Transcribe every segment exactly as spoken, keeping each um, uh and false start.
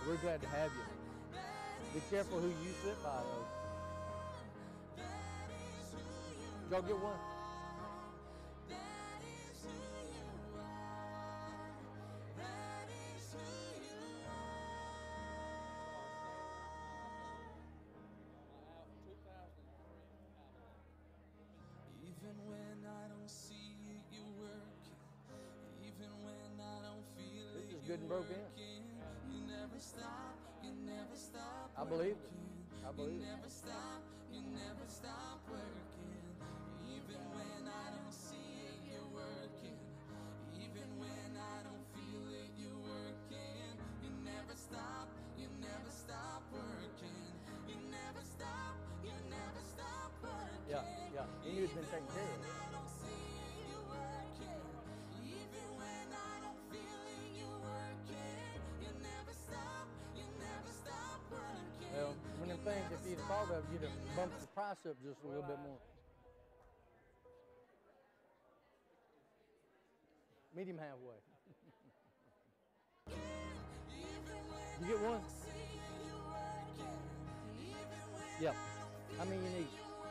We're glad to have you. Be careful who you sit by, though. Did y'all get one? Even when I don't see it, you're working. Even when I don't feel it, this is good and broke in. You never stop, you never stop. I believe it. I believe you it. never stop, you never stop working. Even when I don't see it, you're working. Even when I don't feel it, you're working. You never stop, you never stop working. You never stop, you never stop working. Yeah, yeah. You knew it's been taken care of. I don't see it, you're working. Even when I don't feel it, you're working. You never stop, you never stop working. Well, when them things, if you'd have thought of it, you'd have bumped the price up just a little bit more. Meet him halfway. You get one? Yep. How many you need?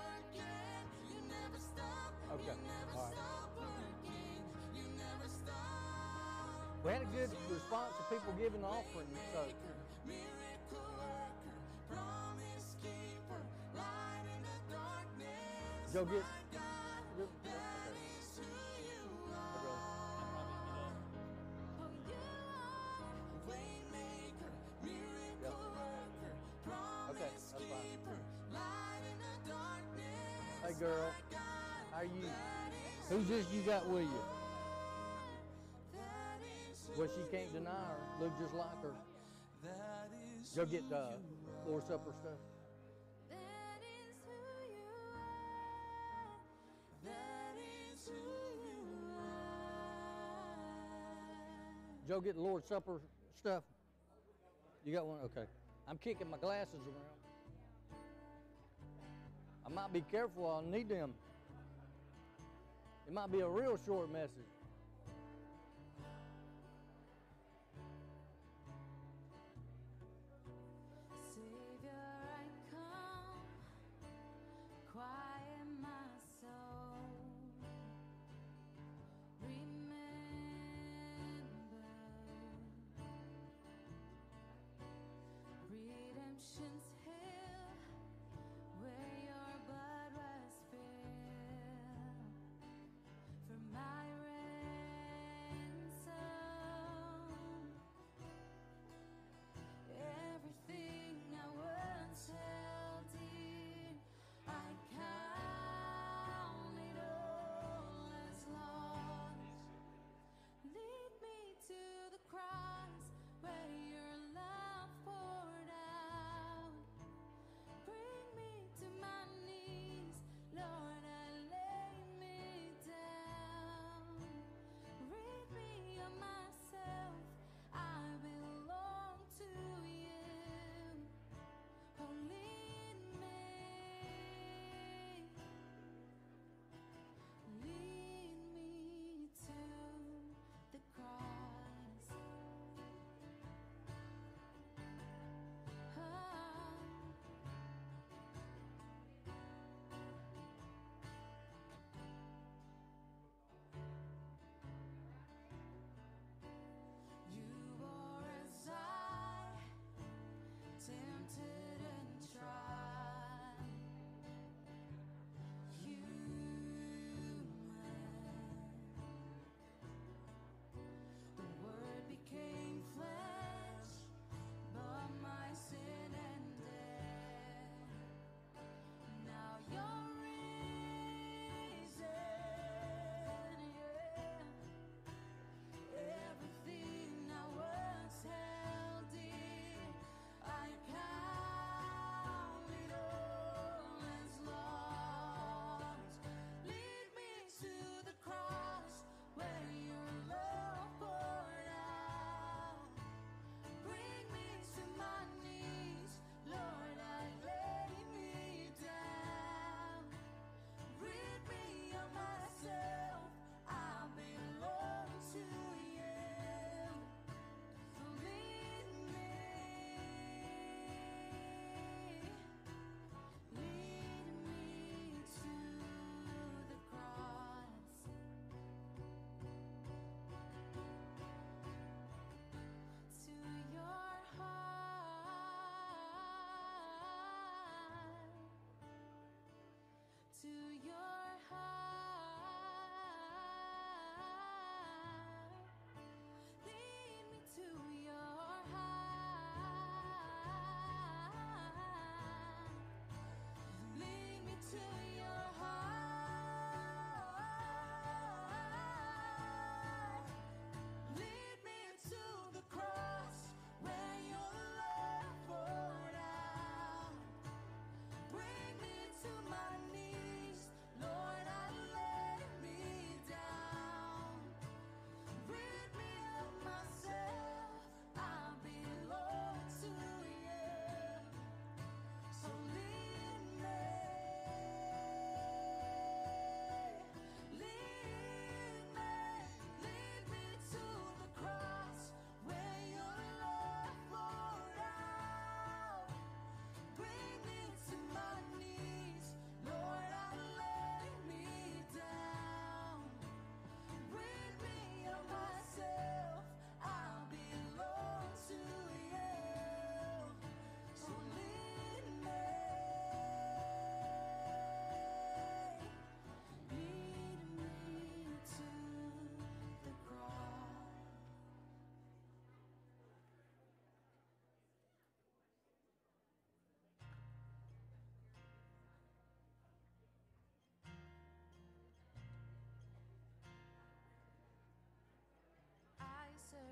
Okay. All right. We had a good response of people giving the offering, so. Joe, get. get Okay, that's fine. Hey girl, how are you? Who's this you got with you? Well, she can't deny her. Look just like her. Go get the Lord's Supper stuff. Joe, get the Lord's Supper stuff. You got one? Okay. I'm kicking my glasses around. I might be careful, I'll need them. It might be a real short message. Savior, I come, quiet my soul. Redemption's hill, where your blood was spilled for my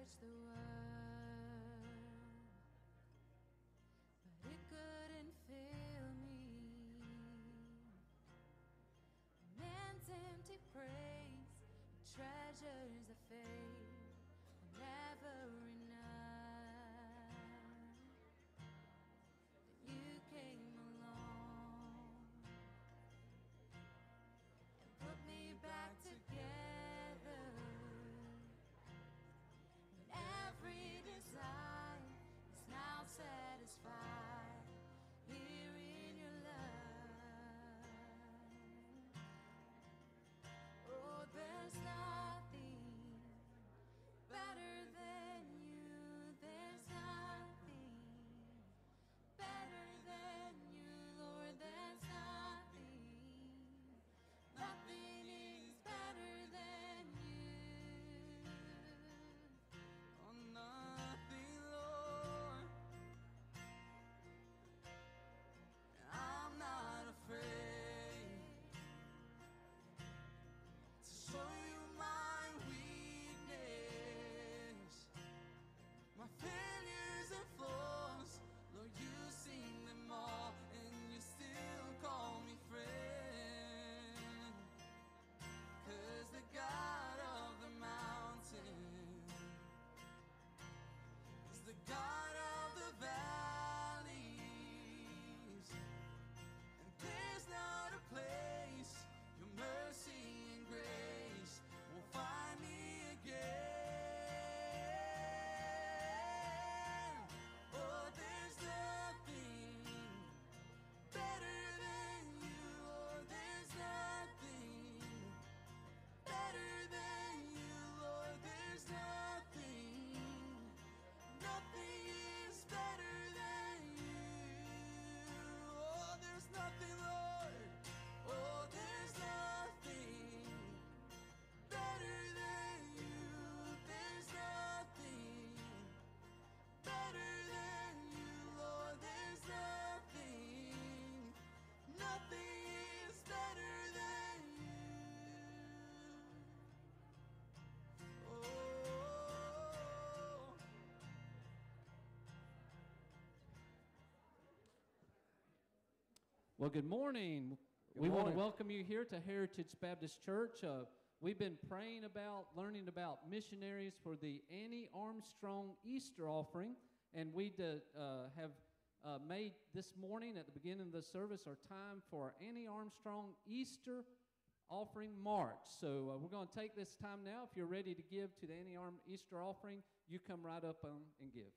touch the world, but it couldn't fill me. Man's empty praise, treasures of faith will never enough. Then you came along and put me back together. And every desire is now satisfied here in your love. Oh, there's nothing better than you. There's nothing better than you, Lord. There's nothing. Nothing is better than you. Oh, nothing, Lord. I'm not afraid to show you my weakness, my failures and flaws. Lord, you seen them all, and you still call me friend. 'Cause the God of the mountain is the God of the valleys, and there's not a place your mercy and grace will find me again. Oh, there's nothing better than you. Oh, there's nothing better than you, Lord. There's nothing. Nothing is better than you. Oh, there's nothing, Lord. Oh, there's nothing better than you. There's nothing better than you, Lord. There's nothing. Nothing is better than you. Oh. Well, good morning. Good we want morning. to welcome you here to Heritage Baptist Church. Uh, we've been praying about, learning about missionaries for the Annie Armstrong Easter offering, and we did, uh, have uh, made this morning at the beginning of the service our time for our Annie Armstrong Easter offering march. So uh, we're going to take this time now. If you're ready to give to the Annie Arm Easter offering, you come right up um, and give.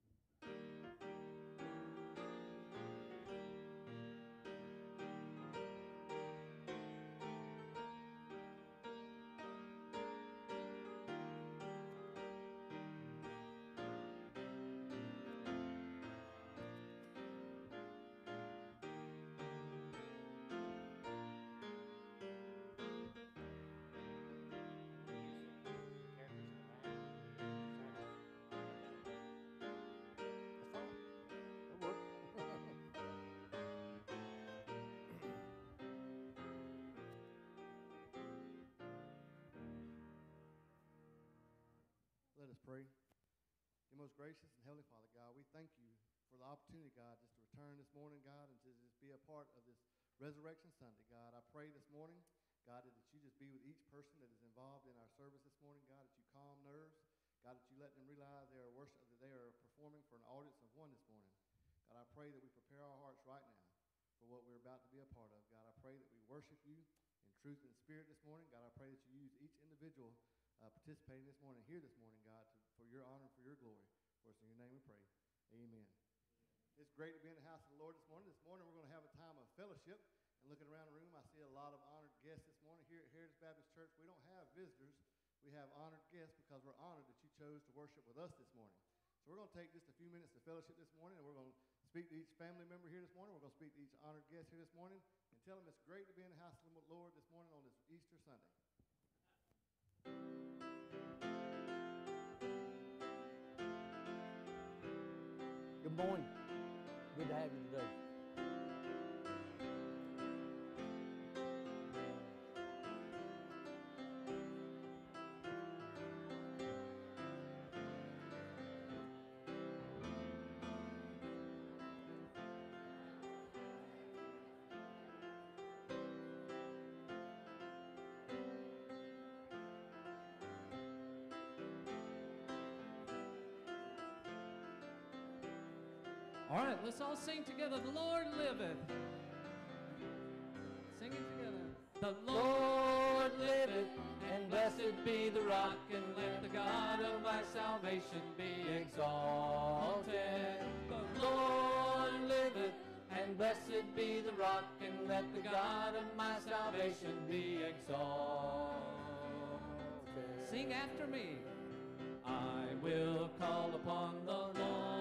That's fine. That'll work. Let us pray. Dear most gracious and heavenly Father, God, we thank you for the opportunity, God, just to return this morning, God, and to just be a part of this Resurrection Sunday, God. I pray this morning, God, that you just be with each person that is involved in our service this morning, God, that you calm nerves, God, that you let them realize they are worship, that they are performing for an audience of one this morning. God, I pray that we prepare our hearts right now for what we're about to be a part of. God, I pray that we worship you in truth and spirit this morning. God, I pray that you use each individual Uh, participating this morning, here this morning, God, to, for your honor and for your glory. For us in your name we pray. Amen. It's great to be in the house of the Lord this morning. This morning we're going to have a time of fellowship. And looking around the room, I see a lot of honored guests this morning. Here at Heritage Baptist Church, we don't have visitors. We have honored guests because we're honored that you chose to worship with us this morning. So we're going to take just a few minutes to fellowship this morning, and we're going to speak to each family member here this morning. We're going to speak to each honored guest here this morning and tell them it's great to be in the house of the Lord this morning on this Easter Sunday. Good morning. Good to have you today. All right, let's all sing together. The Lord liveth. Sing it together. The Lord liveth, and blessed be the rock, and let the God of my salvation be exalted. The Lord liveth, and blessed be the rock, and let the God of my salvation be exalted. Sing after me. I will call upon the Lord,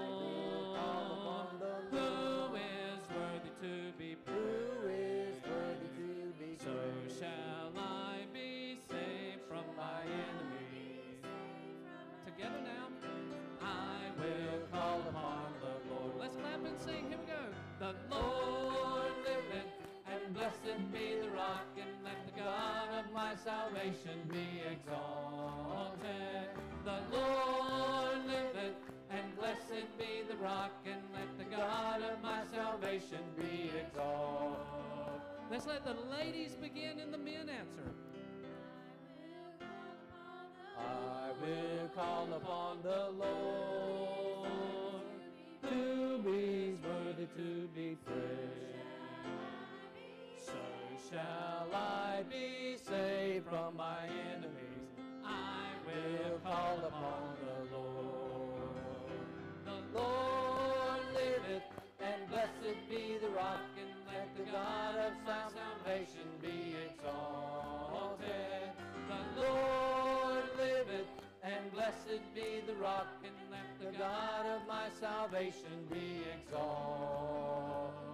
who is worthy to be praised. Who is worthy to be So praised? shall I be saved from my enemies. Together now. I will call upon the Lord. Let's clap and sing. Here we go. The Lord liveth, and blessed be the rock, and let the God of my salvation be exalted. The Lord liveth, and blessed be the rock, and let the God of my salvation be exalted. Let's let the ladies begin and the men answer. I will call upon the Lord, who is worthy to be praised. So shall I be saved from my enemies. I will call upon the Lord. The Lord liveth, and blessed be the rock, and let the God of my salvation be exalted. The Lord liveth, and blessed be the rock, and let the God of my salvation be exalted.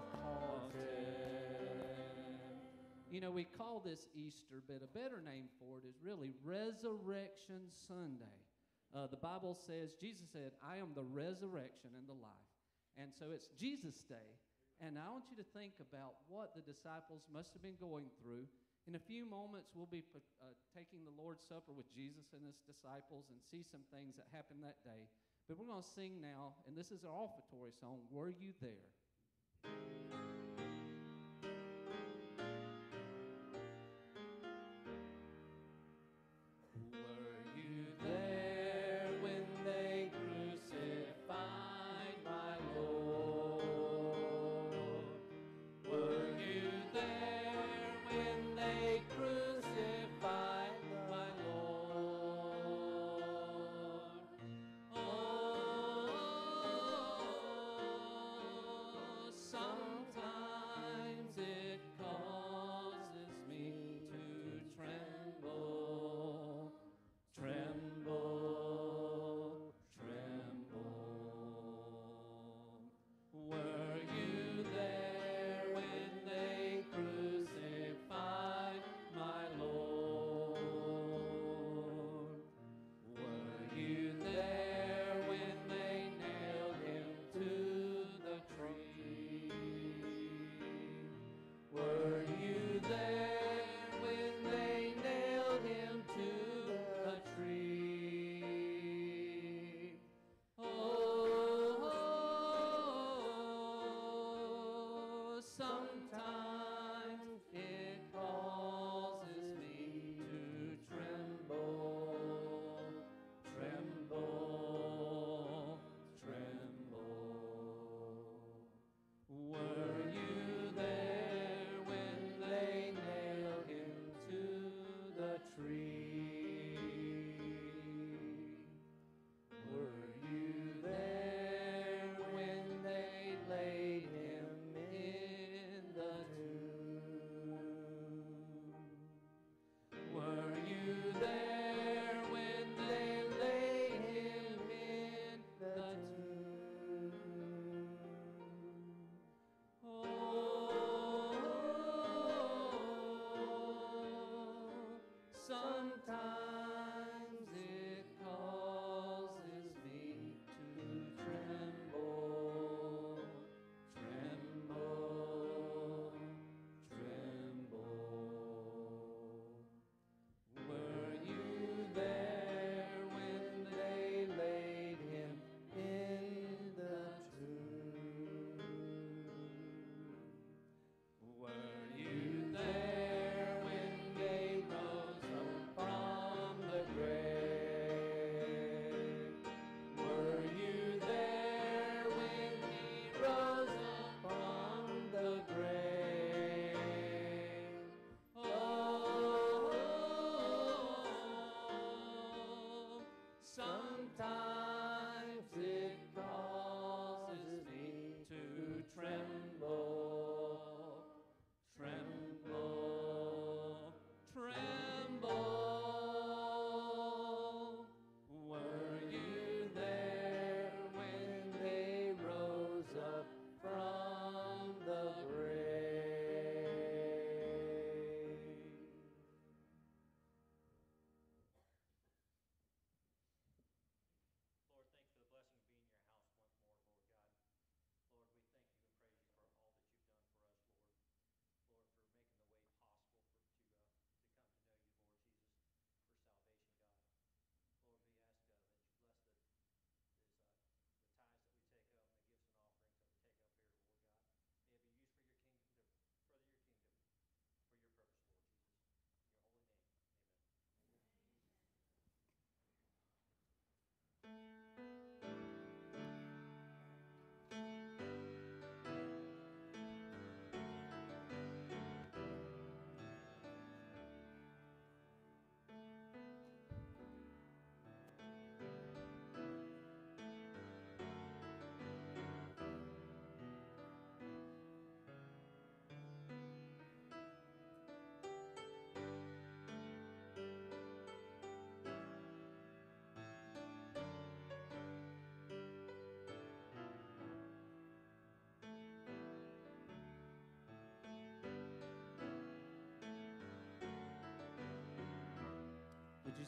You know, we call this Easter, but a better name for it is really Resurrection Sunday. Uh, the Bible says, Jesus said, I am the resurrection and the life. And so it's Jesus' Day. And I want you to think about what the disciples must have been going through. In a few moments, we'll be uh, taking the Lord's Supper with Jesus and his disciples and see some things that happened that day. But we're going to sing now, and this is our offertory song, Were You There? Were you there when they crucified my Lord? Were you there when they crucified my Lord? Oh, sometimes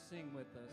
sing with us.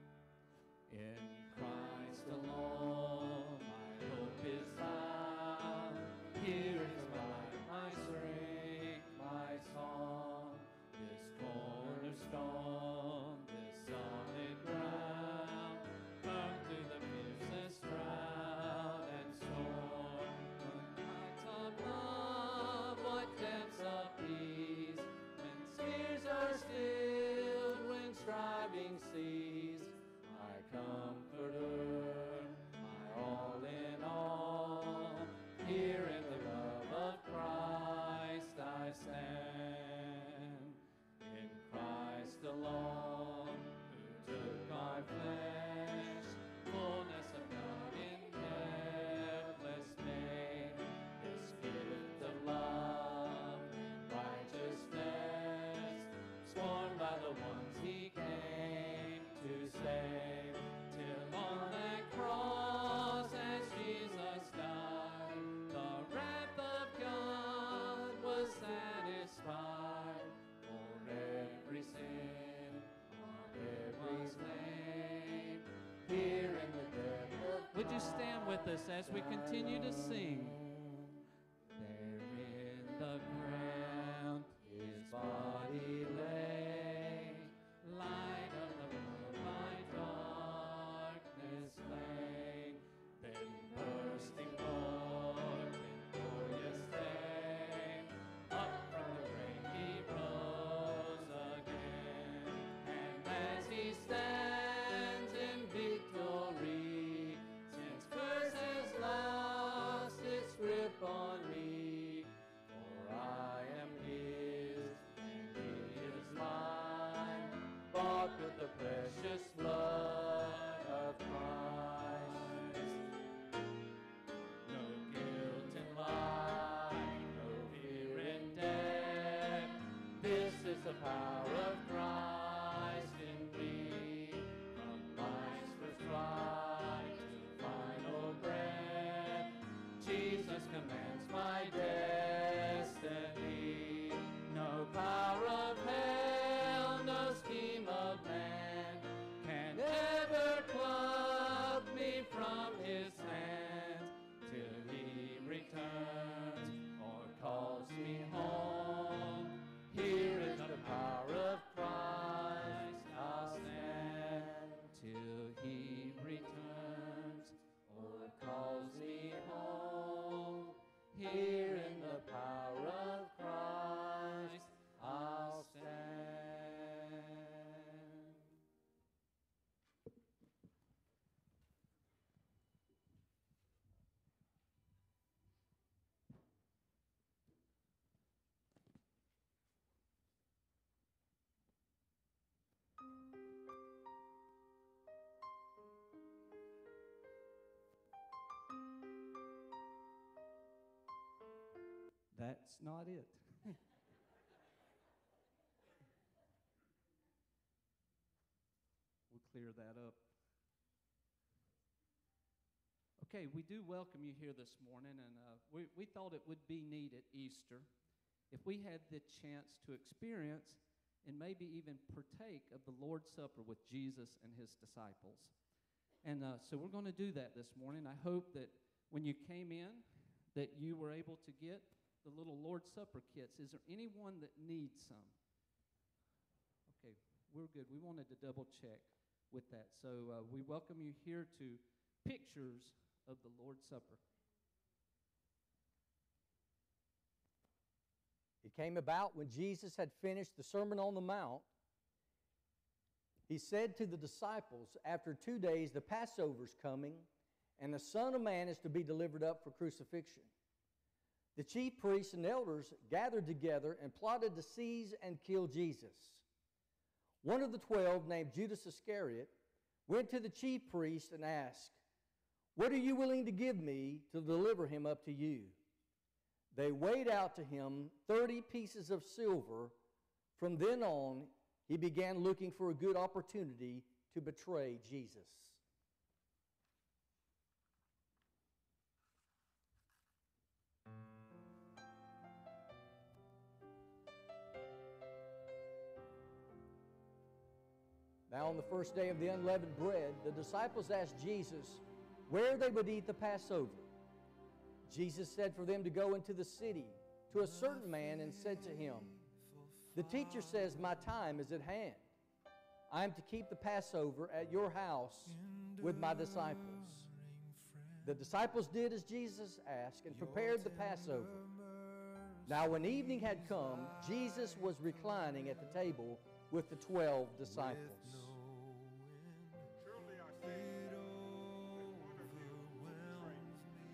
In Christ alone, my hope is found. Here is my, my strength, my song. This cornerstone, this solid ground, firm through the fiercest drought and storm. When heights of love, what depths of peace, when tears are stilled, when striving cease, my comforter, my all in all, here in the love of Christ I stand. In Christ alone, who took my flesh, fullness of God in helpless pain, this gift of love and righteousness, scorned by the ones he came to save, till on that cross as Jesus died, the wrath of God was satisfied. For every sin, on every slain, here in the death of Would you stand with us as we continue to sing? There in the ground his body lay, light of the world by darkness slain, then bursting forth in glorious day, up from the grave he rose again. And as he stands in victory, since curse has lost its grip on me, for I am his and he is mine, bought with the precious blood of Christ. No guilt in life, no fear in death, this is the power of Christ in me. From life's first cry to final breath, Jesus commands my destiny. No power of hell, no scheme of man can ever pluck me from his hand, till he returns or calls me home. Here is the power of Christ, I'll stand till he returns or calls me home. Here in the power of Christ, I'll stand. That's not it. We'll clear that up. Okay, we do welcome you here this morning, and uh, we, we thought it would be neat at Easter if we had the chance to experience and maybe even partake of the Lord's Supper with Jesus and his disciples. And uh, so we're going to do that this morning. I hope that when you came in that you were able to get the little Lord's Supper kits. Is there anyone that needs some? Okay, we're good. We wanted to double check with that. So uh, we welcome you here to pictures of the Lord's Supper. It came about when Jesus had finished the Sermon on the Mount. He said to the disciples, after two days the Passover's coming, and the Son of Man is to be delivered up for crucifixion. The chief priests and elders gathered together and plotted to seize and kill Jesus. One of the twelve, named Judas Iscariot, went to the chief priests and asked, "What are you willing to give me to deliver him up to you?" They weighed out to him thirty pieces of silver. From then on, he began looking for a good opportunity to betray Jesus. Now, on the first day of the unleavened bread, the disciples asked Jesus where they would eat the Passover. Jesus said for them to go into the city to a certain man and said to him, "The teacher says, my time is at hand. I am to keep the Passover at your house with my disciples." The disciples did as Jesus asked and prepared the Passover. Now when evening had come, Jesus was reclining at the table with the twelve disciples. Truly I say, that one of you will betray me.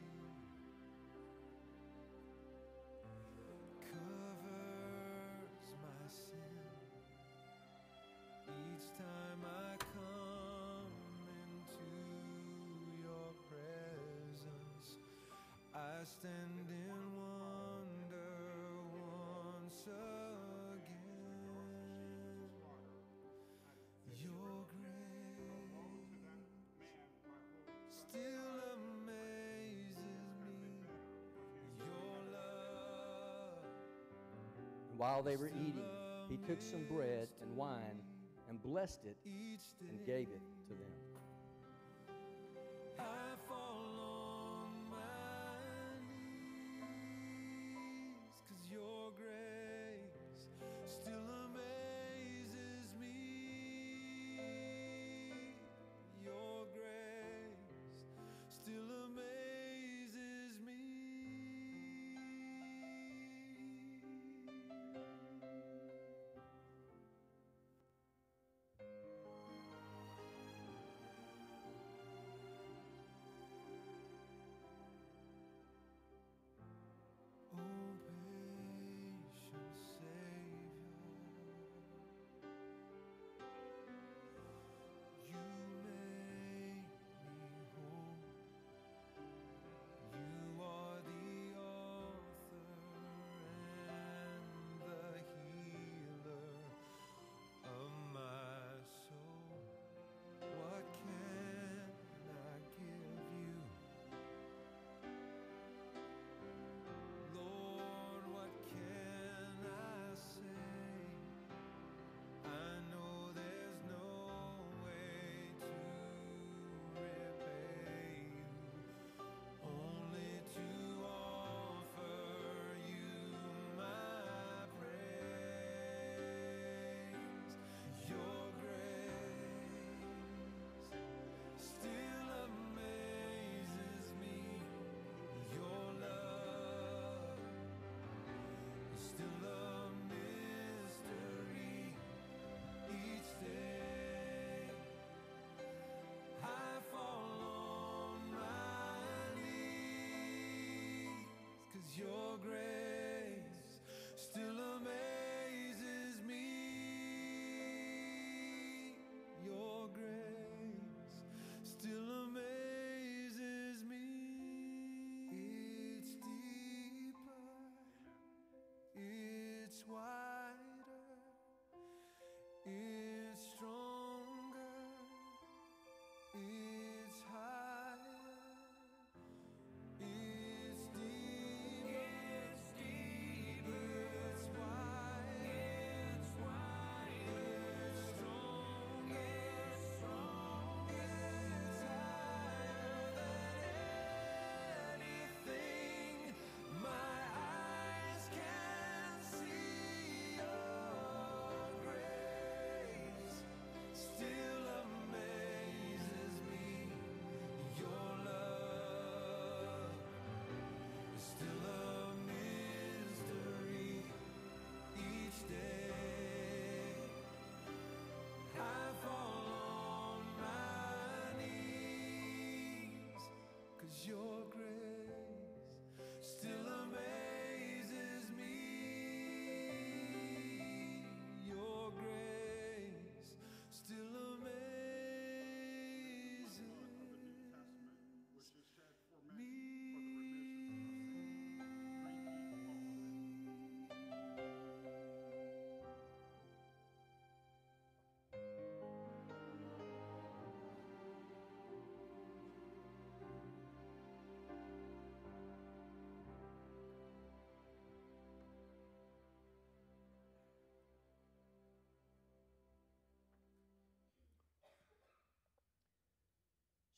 Covers my sin each time I come into your presence. I stand in wonder once again. Your grace still amazes me. Your love. And while they were eating, he took some bread and wine and blessed it and gave it to them. I fall on my knees, 'cause your grace still amazes me. Your grace still amazes me.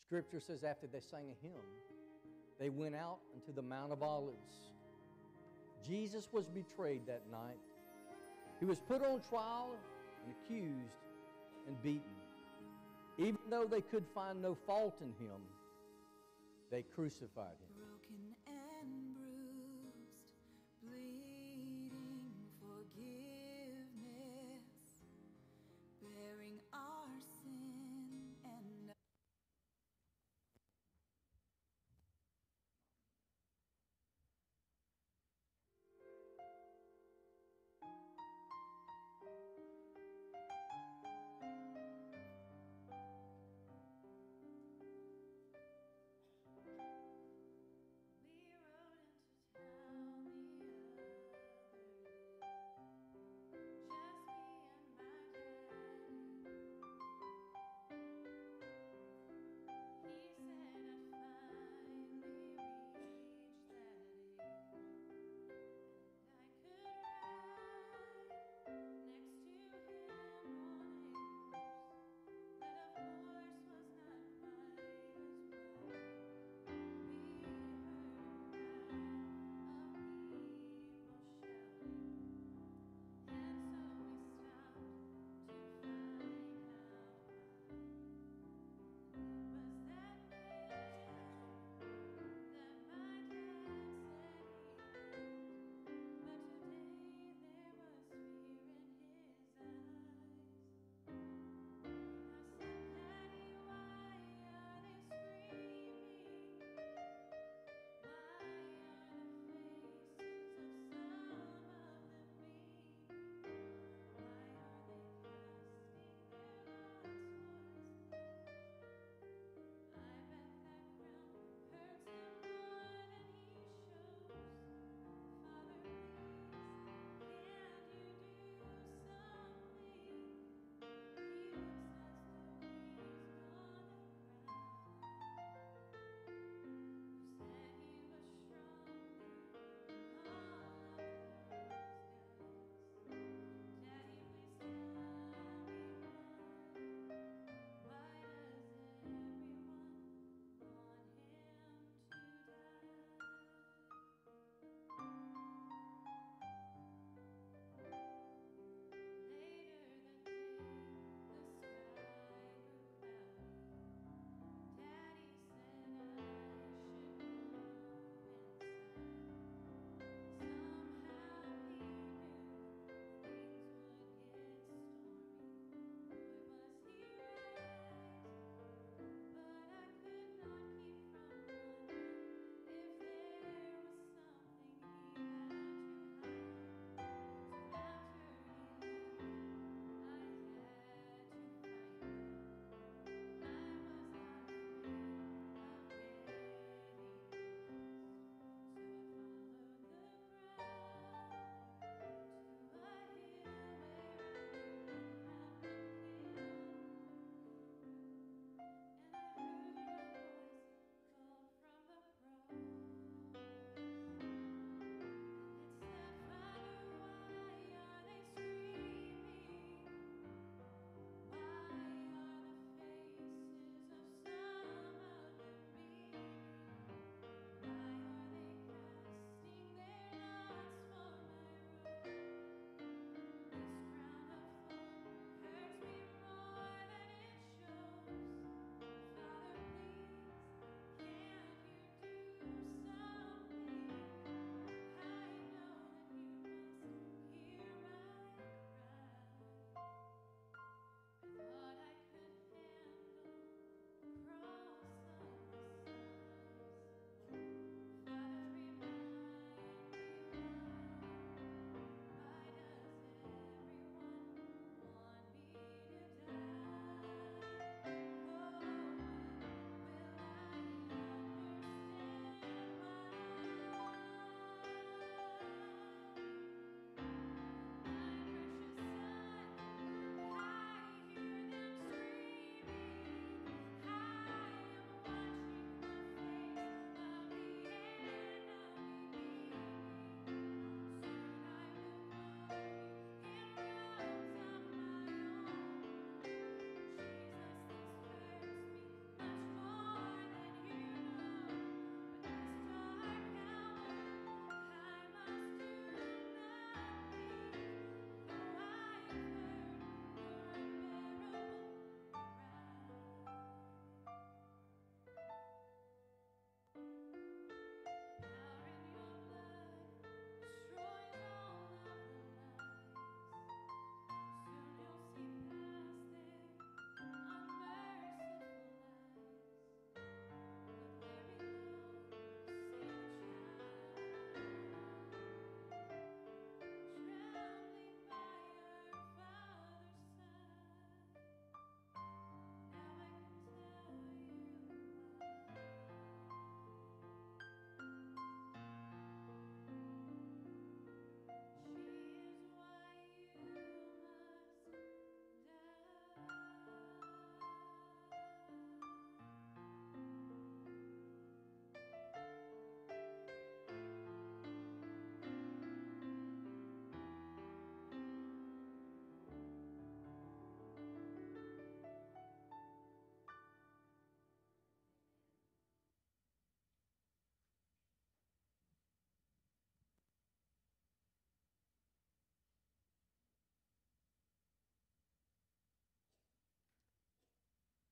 Scripture says after they sang a hymn, they went out into the Mount of Olives. Jesus was betrayed that night. He was put on trial and accused and beaten. Even though they could find no fault in him, they crucified him. Broken and bruised, bleeding forgiveness, bearing our sin and we rode into town the other day.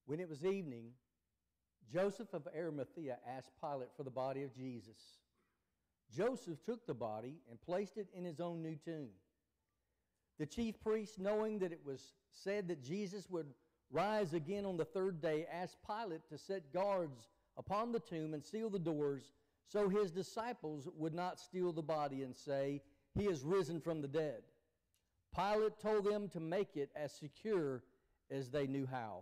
When it was evening, Joseph of Arimathea asked Pilate for the body of Jesus. Joseph took the body and placed it in his own new tomb. The chief priests, knowing that it was said that Jesus would rise again on the third day, asked Pilate to set guards upon the tomb and seal the doors so his disciples would not steal the body and say, "He is risen from the dead." Pilate told them to make it as secure as they knew how.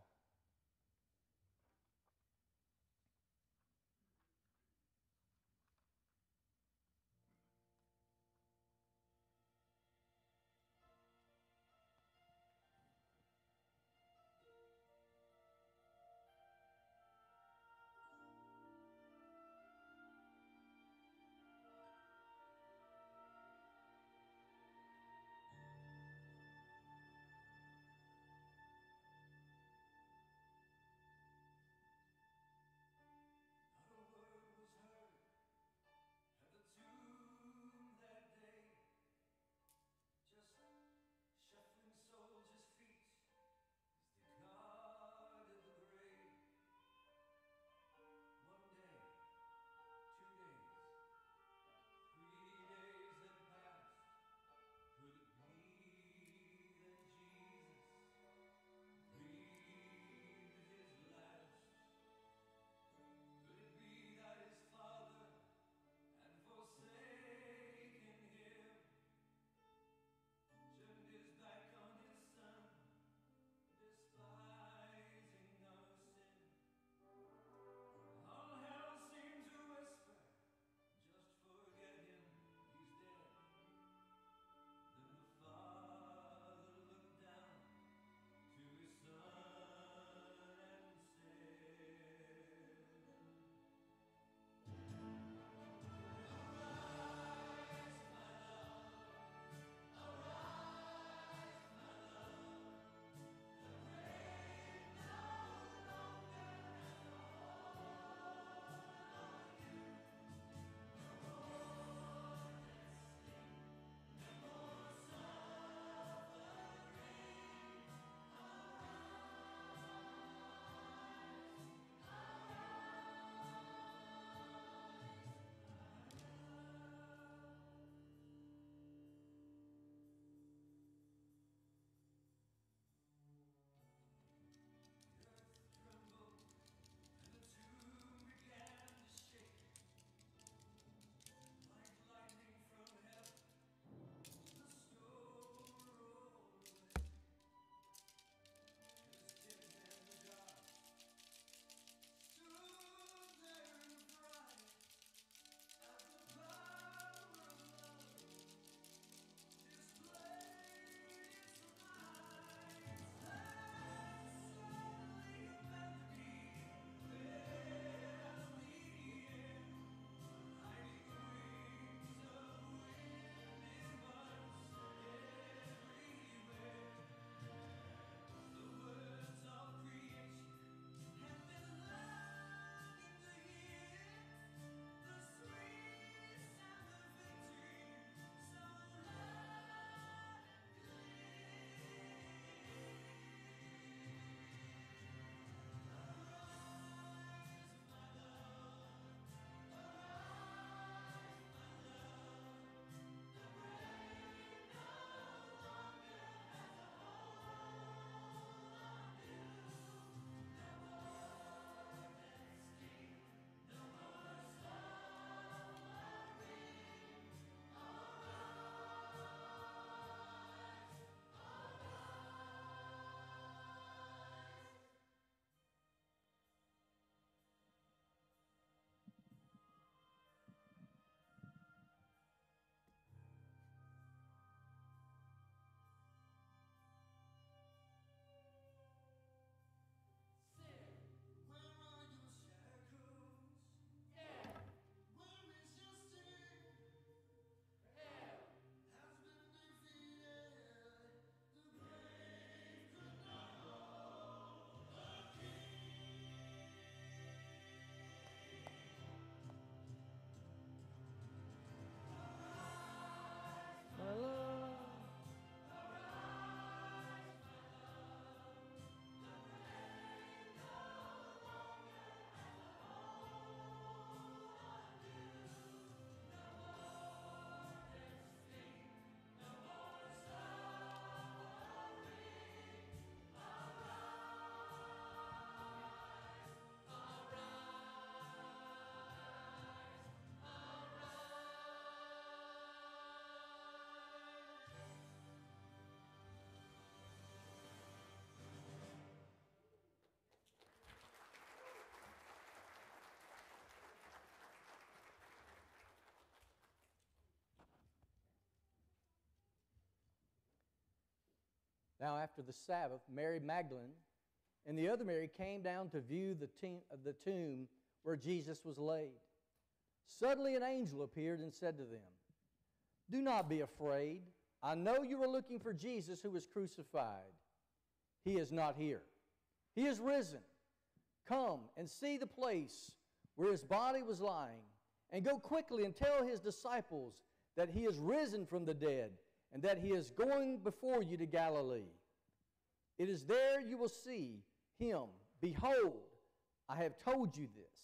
Now, after the Sabbath, Mary Magdalene and the other Mary came down to view the tomb, the tomb where Jesus was laid. Suddenly an angel appeared and said to them, "Do not be afraid. I know you are looking for Jesus who was crucified. He is not here. He is risen. Come and see the place where his body was lying, and go quickly and tell his disciples that he is risen from the dead, and that he is going before you to Galilee. It is there you will see him. Behold, I have told you this."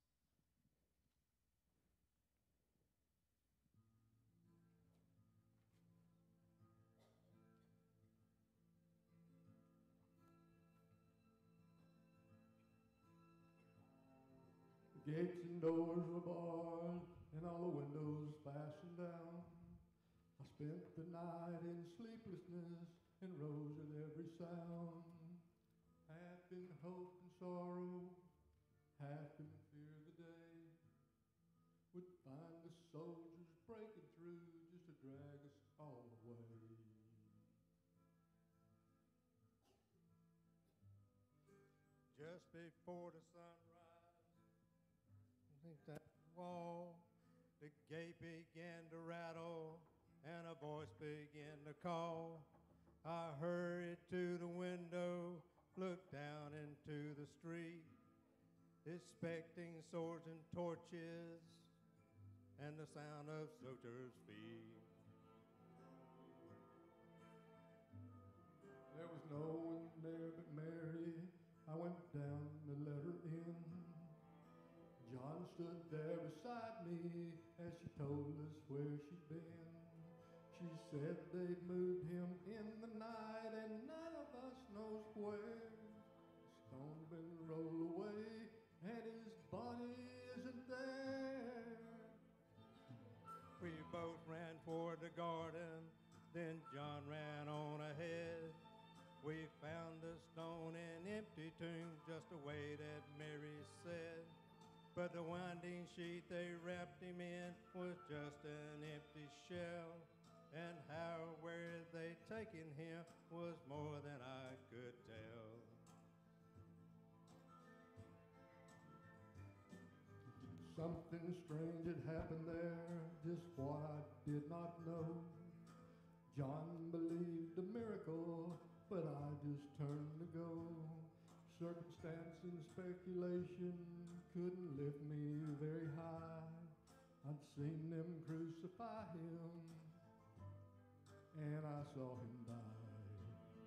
The gates and doors were barred, and all the windows fastened down. I spent the night in sleeplessness and rose at every sound. Half in hope and sorrow, half in fear the day would find the soldiers breaking through just to drag us all away. Just before the sunrise, beneath that wall, the gate began to rattle and a voice began to call. I hurried to the window, looked down into the street, expecting swords and torches and the sound of soldiers' feet. There was no one there but Mary. I went down to let her in. John stood there beside me as she told us where she'd been. She said they'd moved him in the night and none of us knows where. The stone's been rolled away and his body isn't there. We both ran toward the garden, then John ran on ahead. We found a stone and empty tomb just the way that Mary said. But the winding sheet they wrapped him in was just an empty shell. And how, where they taken him was more than I could tell. Something strange had happened there, just what I did not know. John believed a miracle, but I just turned to go. Circumstance and speculation couldn't lift me very high. I'd seen them crucify him, and I saw him die.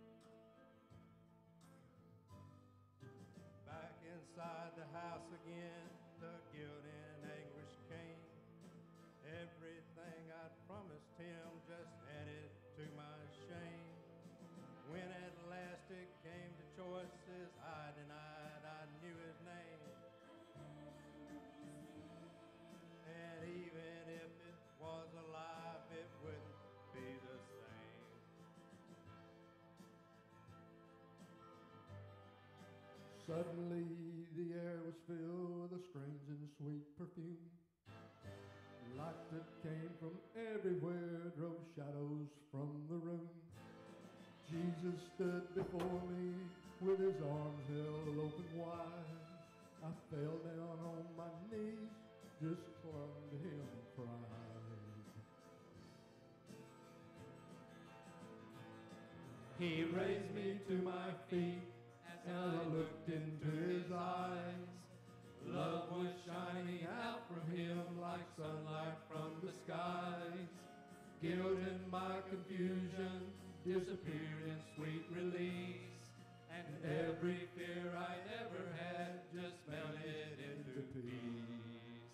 Back inside the house again, the guilt and anguish came. Everything I'd promised him just added to my shame. When at last it came to choices, I denied I knew his name. And even if it was alive, it wouldn't be the same. Suddenly the air was filled with a strange and sweet perfume. Light that came from everywhere drove shadows from the room. Jesus stood before me with his arms held open wide. I fell down on my knees, just clung to him and cried. He raised me to my feet as I looked into his eyes. Love was shining out from him like sunlight from the skies. Guilt and my confusion disappeared in sweet release, and every fear I ever had just melted into peace.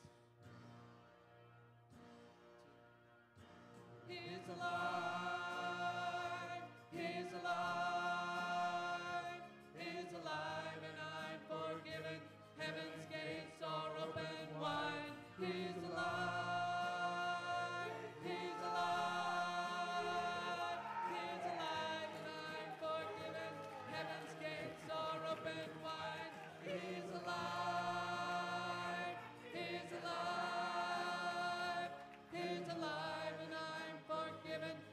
He's alive, he's alive, he's alive, and I'm forgiven. Heaven's gates are open wide. He's alive, he's alive, he's alive, and I'm forgiven. Heaven's gates are open wide. He's alive, he's alive, he's alive, and I'm forgiven.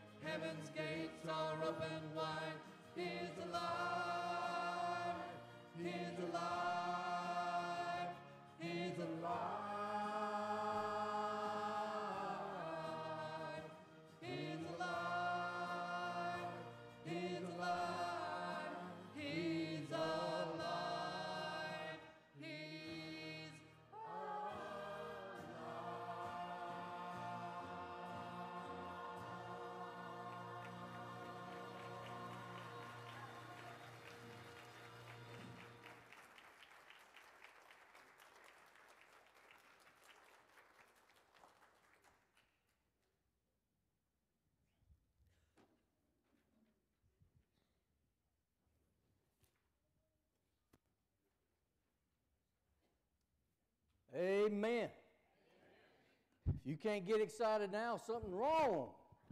Amen. If you can't get excited now, something's wrong.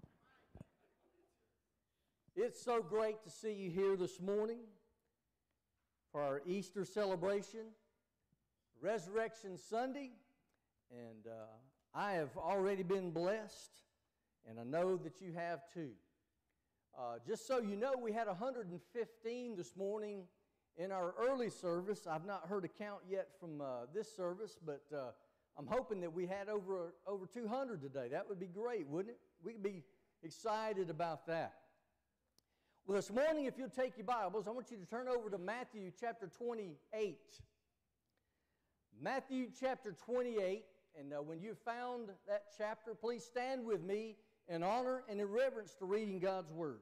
It's so great to see you here this morning for our Easter celebration, Resurrection Sunday, and uh, I have already been blessed, and I know that you have too. Uh, just so you know, we had one hundred fifteen this morning in our early service. I've not heard a count yet from uh, this service, but uh, I'm hoping that we had over, over two hundred today. That would be great, wouldn't it? We could be excited about that. Well, this morning, if you'll take your Bibles, I want you to turn over to Matthew chapter twenty-eight. Matthew chapter twenty-eight, and uh, when you've found that chapter, please stand with me in honor and in reverence to reading God's Word.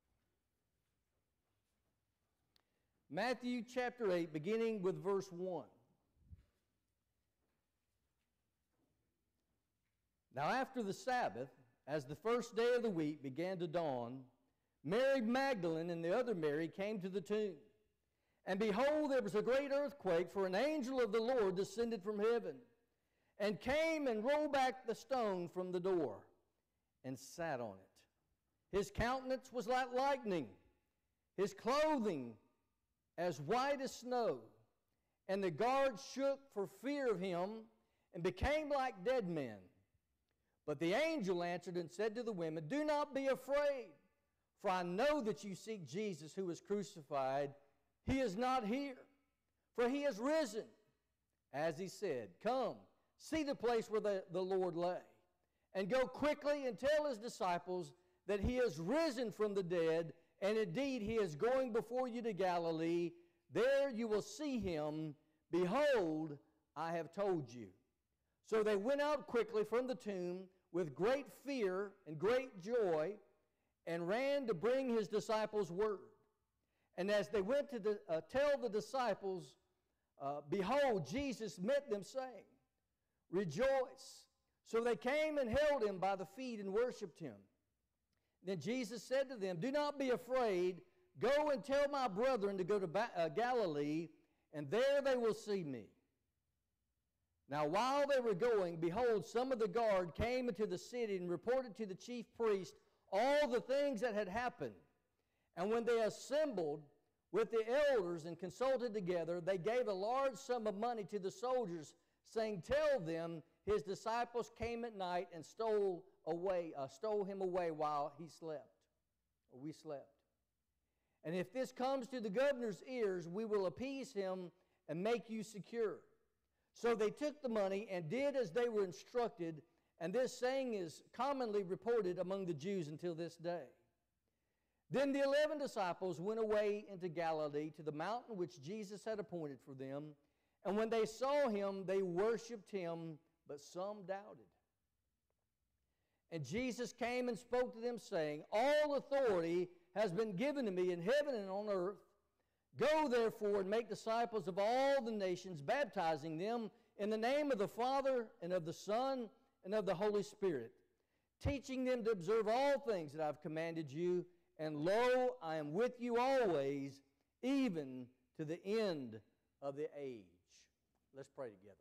Matthew chapter eight, beginning with verse one. Now after the Sabbath, as the first day of the week began to dawn, Mary Magdalene and the other Mary came to the tomb. And behold, there was a great earthquake, for an angel of the Lord descended from heaven, and came and rolled back the stone from the door, and sat on it. His countenance was like lightning, his clothing as white as snow, and the guards shook for fear of him, and became like dead men. But the angel answered and said to the women, "Do not be afraid, for I know that you seek Jesus who was crucified. He is not here, for he is risen, as he said. Come, see the place where the, the Lord lay, and go quickly and tell his disciples that he is risen from the dead, and indeed he is going before you to Galilee. There you will see him. Behold, I have told you." So they went out quickly from the tomb with great fear and great joy, and ran to bring his disciples word. And as they went to the, uh, tell the disciples, uh, behold, Jesus met them, saying, "Rejoice." So they came and held him by the feet and worshipped him. Then Jesus said to them, "Do not be afraid. Go and tell my brethren to go to ba- uh, Galilee, and there they will see me." Now while they were going, behold, some of the guard came into the city and reported to the chief priest all the things that had happened. And when they assembled with the elders and consulted together, they gave a large sum of money to the soldiers, saying, "Tell them his disciples came at night and stole away, uh, stole him away while he slept, or we slept. And if this comes to the governor's ears, we will appease him and make you secure." So they took the money and did as they were instructed, and this saying is commonly reported among the Jews until this day. Then the eleven disciples went away into Galilee to the mountain which Jesus had appointed for them. And when they saw him, they worshipped him, but some doubted. And Jesus came and spoke to them, saying, "All authority has been given to me in heaven and on earth. Go therefore and make disciples of all the nations, baptizing them in the name of the Father and of the Son and of the Holy Spirit, teaching them to observe all things that I've commanded you. And lo, I am with you always, even to the end of the age." Let's pray together.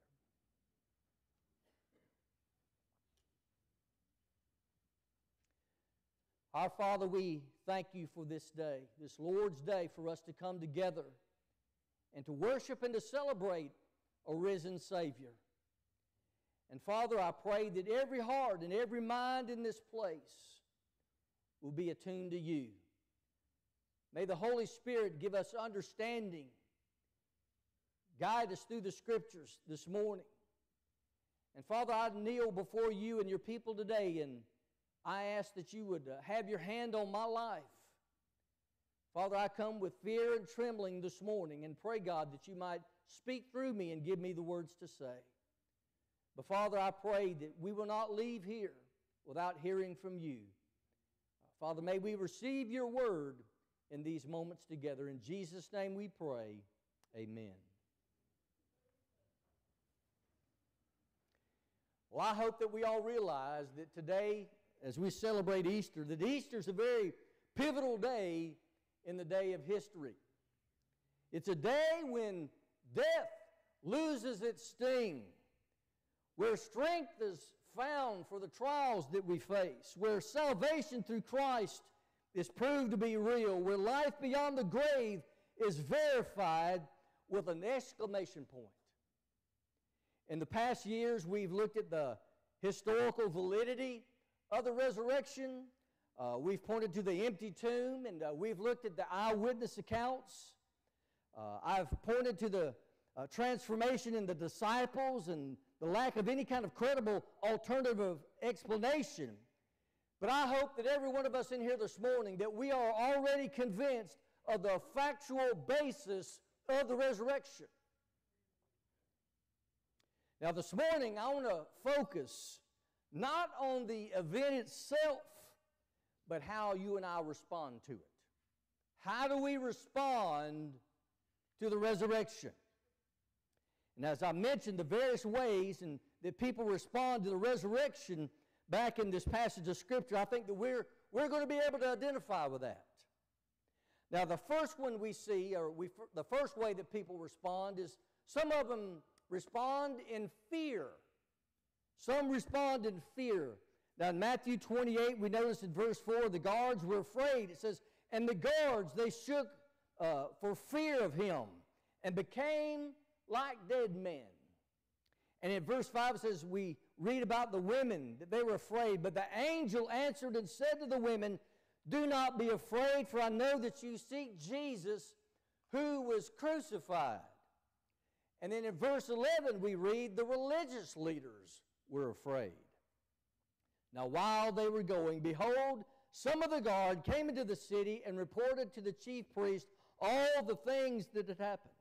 Our Father, we thank you for this day, this Lord's Day, for us to come together and to worship and to celebrate a risen Savior. And Father, I pray that every heart and every mind in this place will be attuned to you. May the Holy Spirit give us understanding, guide us through the Scriptures this morning. And Father, I kneel before you and your people today, and I ask that you would uh, have your hand on my life. Father, I come with fear and trembling this morning and pray, God, that you might speak through me and give me the words to say. But Father, I pray that we will not leave here without hearing from you. Father, may we receive your word in these moments together. In Jesus' name we pray, amen. Well, I hope that we all realize that today, as we celebrate Easter, that Easter is a very pivotal day in the day of history. It's a day when death loses its sting where strength is found for the trials that we face, where salvation through Christ is proved to be real, where life beyond the grave is verified with an exclamation point. In the past years, we've looked at the historical validity of the resurrection. Uh, we've pointed to the empty tomb, and uh, we've looked at the eyewitness accounts. Uh, I've pointed to the uh, transformation in the disciples and the lack of any kind of credible alternative explanation. But I hope that every one of us in here this morning, that we are already convinced of the factual basis of the resurrection. Now this morning, I want to focus not on the event itself, but how you and I respond to it. How do we respond to the resurrection? And as I mentioned, the various ways and that people respond to the resurrection back in this passage of Scripture, I think that we're, we're going to be able to identify with that. Now, the first one we see, or we, the first way that people respond is some of them respond in fear. Some respond in fear. Now, in Matthew twenty-eight, we notice in verse four, the guards were afraid. It says, and the guards, they shook uh, for fear of him and became like dead men. And in verse five it says, we read about the women, that they were afraid. But the angel answered and said to the women, do not be afraid, for I know that you seek Jesus who was crucified. And then in verse eleven we read, the religious leaders were afraid. Now while they were going, behold, some of the guard came into the city and reported to the chief priest all the things that had happened.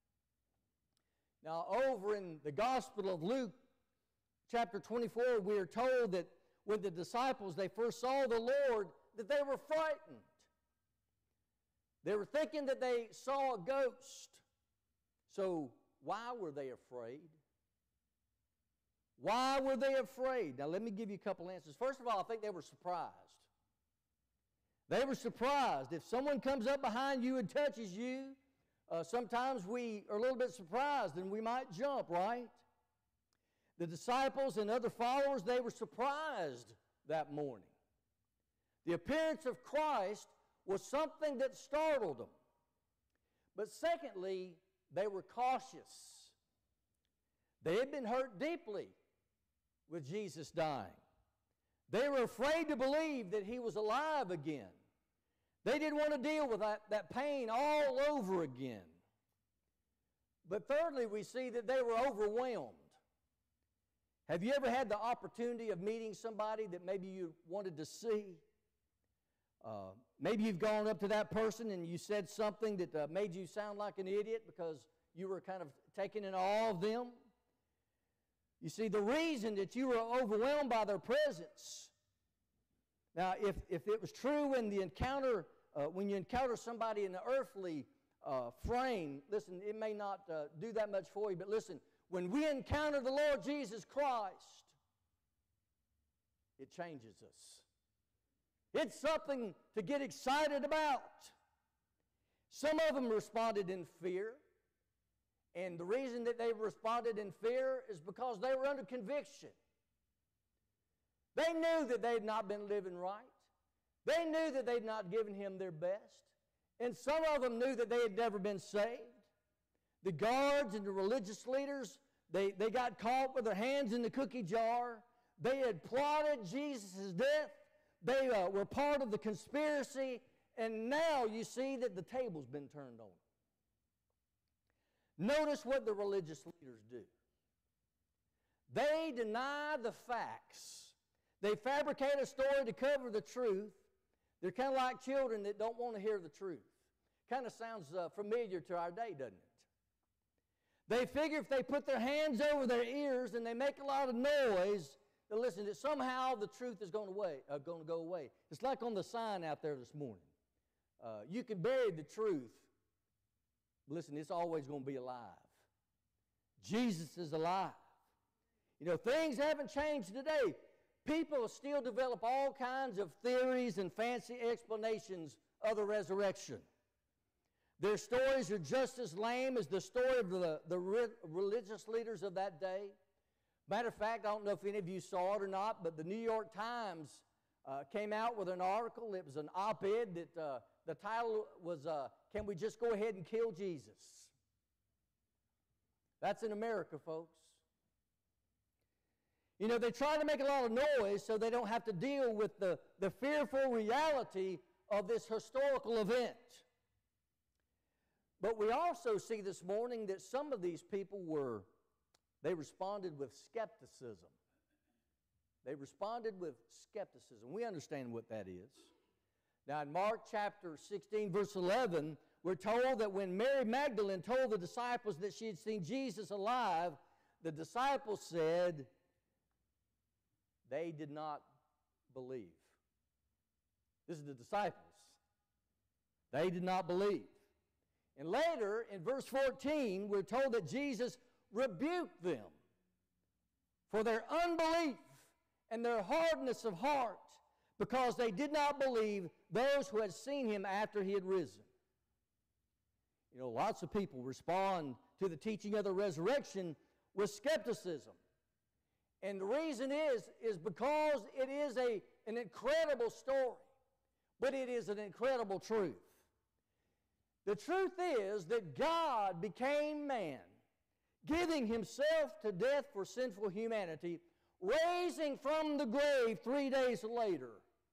Now over in the Gospel of Luke, chapter twenty-four, we are told that when the disciples, they first saw the Lord, that they were frightened. They were thinking that they saw a ghost. So why were they afraid? Why were they afraid? Now let me give you a couple answers. First of all, I think they were surprised. They were surprised. If someone comes up behind you and touches you, uh, sometimes we are a little bit surprised and we might jump, right? The disciples and other followers, they were surprised that morning. The appearance of Christ was something that startled them. But secondly, they were cautious. They had been hurt deeply with Jesus dying. They were afraid to believe that he was alive again. They didn't want to deal with that, that pain all over again. But thirdly, we see that they were overwhelmed. Have you ever had the opportunity of meeting somebody that maybe you wanted to see? Uh, maybe you've gone up to that person and you said something that uh, made you sound like an idiot because you were kind of taken in awe of them. You see, the reason that you were overwhelmed by their presence. Now, if, if it was true in the encounter, uh, when you encounter somebody in the earthly uh, frame, listen, it may not uh, do that much for you, but listen, when we encounter the Lord Jesus Christ, it changes us. It's something to get excited about. Some of them responded in fear. And the reason that they responded in fear is because they were under conviction. They knew that they had not been living right. They knew that they had not given him their best. And some of them knew that they had never been saved. The guards and the religious leaders, they, they got caught with their hands in the cookie jar. They had plotted Jesus' death. They uh, were part of the conspiracy. And now you see that the table's been turned on. Notice what the religious leaders do. They deny the facts. They fabricate a story to cover the truth. They're kind of like children that don't want to hear the truth. Kind of sounds uh, familiar to our day, doesn't it? They figure if they put their hands over their ears and they make a lot of noise, that listen, that somehow the truth is going, away, uh, going to go away. It's like on the sign out there this morning. Uh, you can bury the truth. Listen, it's always going to be alive. Jesus is alive. You know, things haven't changed today. People still develop all kinds of theories and fancy explanations of the resurrection. Their stories are just as lame as the story of the, the re- religious leaders of that day. Matter of fact, I don't know if any of you saw it or not, but the New York Times uh, came out with an article. It was an op-ed that uh, the title was, uh, Can We Just Go Ahead and Kill Jesus? That's in America, folks. You know, they try to make a lot of noise so they don't have to deal with the, the fearful reality of this historical event. But we also see this morning that some of these people were, they responded with skepticism. They responded with skepticism. We understand what that is. Now in Mark chapter sixteen, verse eleven, we're told that when Mary Magdalene told the disciples that she had seen Jesus alive, the disciples said they did not believe. This is the disciples. They did not believe. And later, in verse fourteen, we're told that Jesus rebuked them for their unbelief and their hardness of heart because they did not believe those who had seen him after he had risen. You know, lots of people respond to the teaching of the resurrection with skepticism. And the reason is, is because it is a, an incredible story, but it is an incredible truth. The truth is that God became man, giving himself to death for sinful humanity, raising from the grave three days later.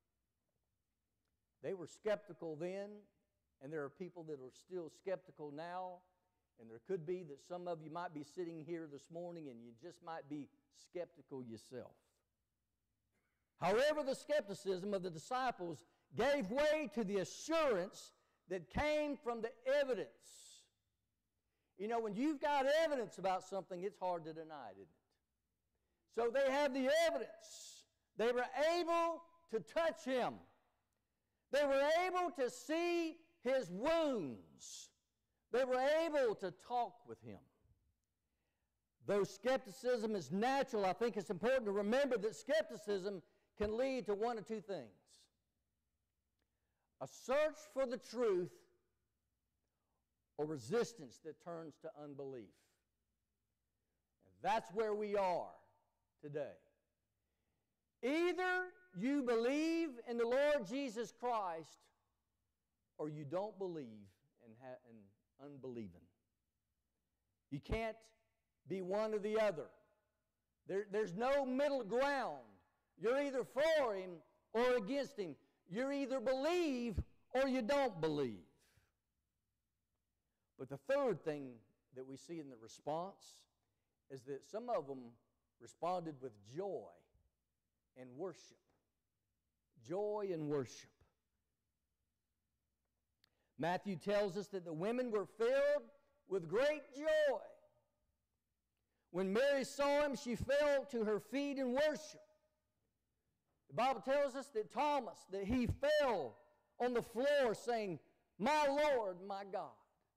They were skeptical then, and there are people that are still skeptical now, and there could be that some of you might be sitting here this morning and you just might be skeptical yourself. However, the skepticism of the disciples gave way to the assurance that came from the evidence. You know, when you've got evidence about something, it's hard to deny it, isn't it? So they have the evidence. They were able to touch him. They were able to see his wounds. They were able to talk with him. Though skepticism is natural, I think it's important to remember that skepticism can lead to one of two things: a search for the truth or resistance that turns to unbelief. And that's where we are today. Either you believe in the Lord Jesus Christ or you don't believe and, ha- and unbelieving. You can't be one or the other. There, there's no middle ground. You're either for him or against him. You either believe or you don't believe. But the third thing that we see in the response is that some of them responded with joy and worship. Joy and worship. Matthew tells us that the women were filled with great joy. When Mary saw him, she fell to her feet in worship. The Bible tells us that Thomas, that he fell on the floor saying, "My Lord, my God."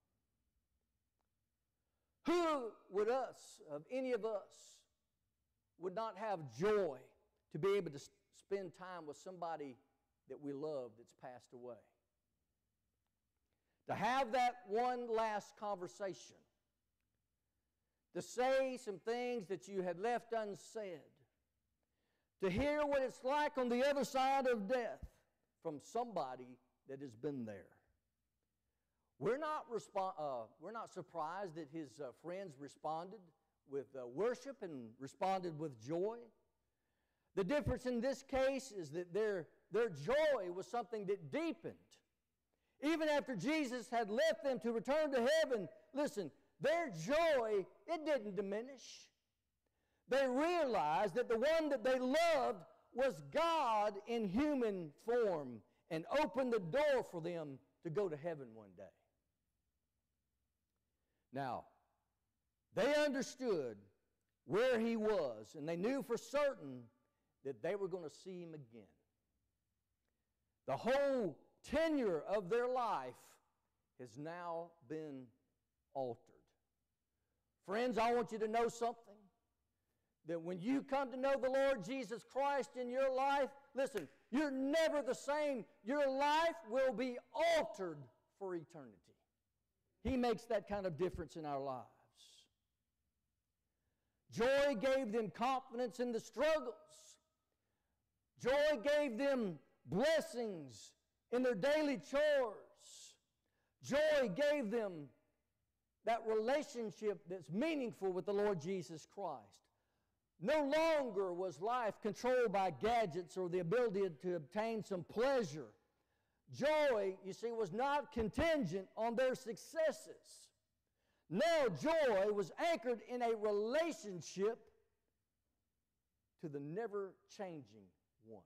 Who would us, of any of us, would not have joy to be able to spend time with somebody that we love that's passed away? To have that one last conversation, to say some things that you had left unsaid, to hear what it's like on the other side of death from somebody that has been there. We're not, respo- uh, we're not surprised that his uh, friends responded with uh, worship and responded with joy. The difference in this case is that their, their joy was something that deepened. Even after Jesus had left them to return to heaven, listen, their joy, it didn't diminish. They realized that the one that they loved was God in human form and opened the door for them to go to heaven one day. Now, they understood where he was, and they knew for certain that they were going to see him again. The whole tenure of their life has now been altered. Friends, I want you to know something. That when you come to know the Lord Jesus Christ in your life, listen, you're never the same. Your life will be altered for eternity. He makes that kind of difference in our lives. Joy gave them confidence in the struggles. Joy gave them blessings in their daily chores. Joy gave them that relationship that's meaningful with the Lord Jesus Christ. No longer was life controlled by gadgets or the ability to obtain some pleasure. Joy, you see, was not contingent on their successes. No, joy was anchored in a relationship to the never-changing one.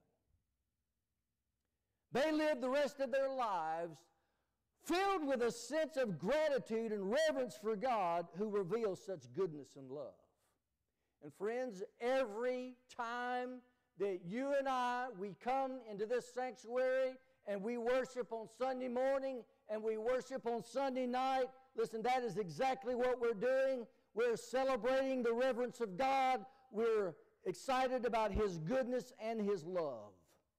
They lived the rest of their lives filled with a sense of gratitude and reverence for God who reveals such goodness and love. And friends, every time that you and I, we come into this sanctuary and we worship on Sunday morning and we worship on Sunday night, listen, that is exactly what we're doing. We're celebrating the reverence of God. We're excited about His goodness and His love.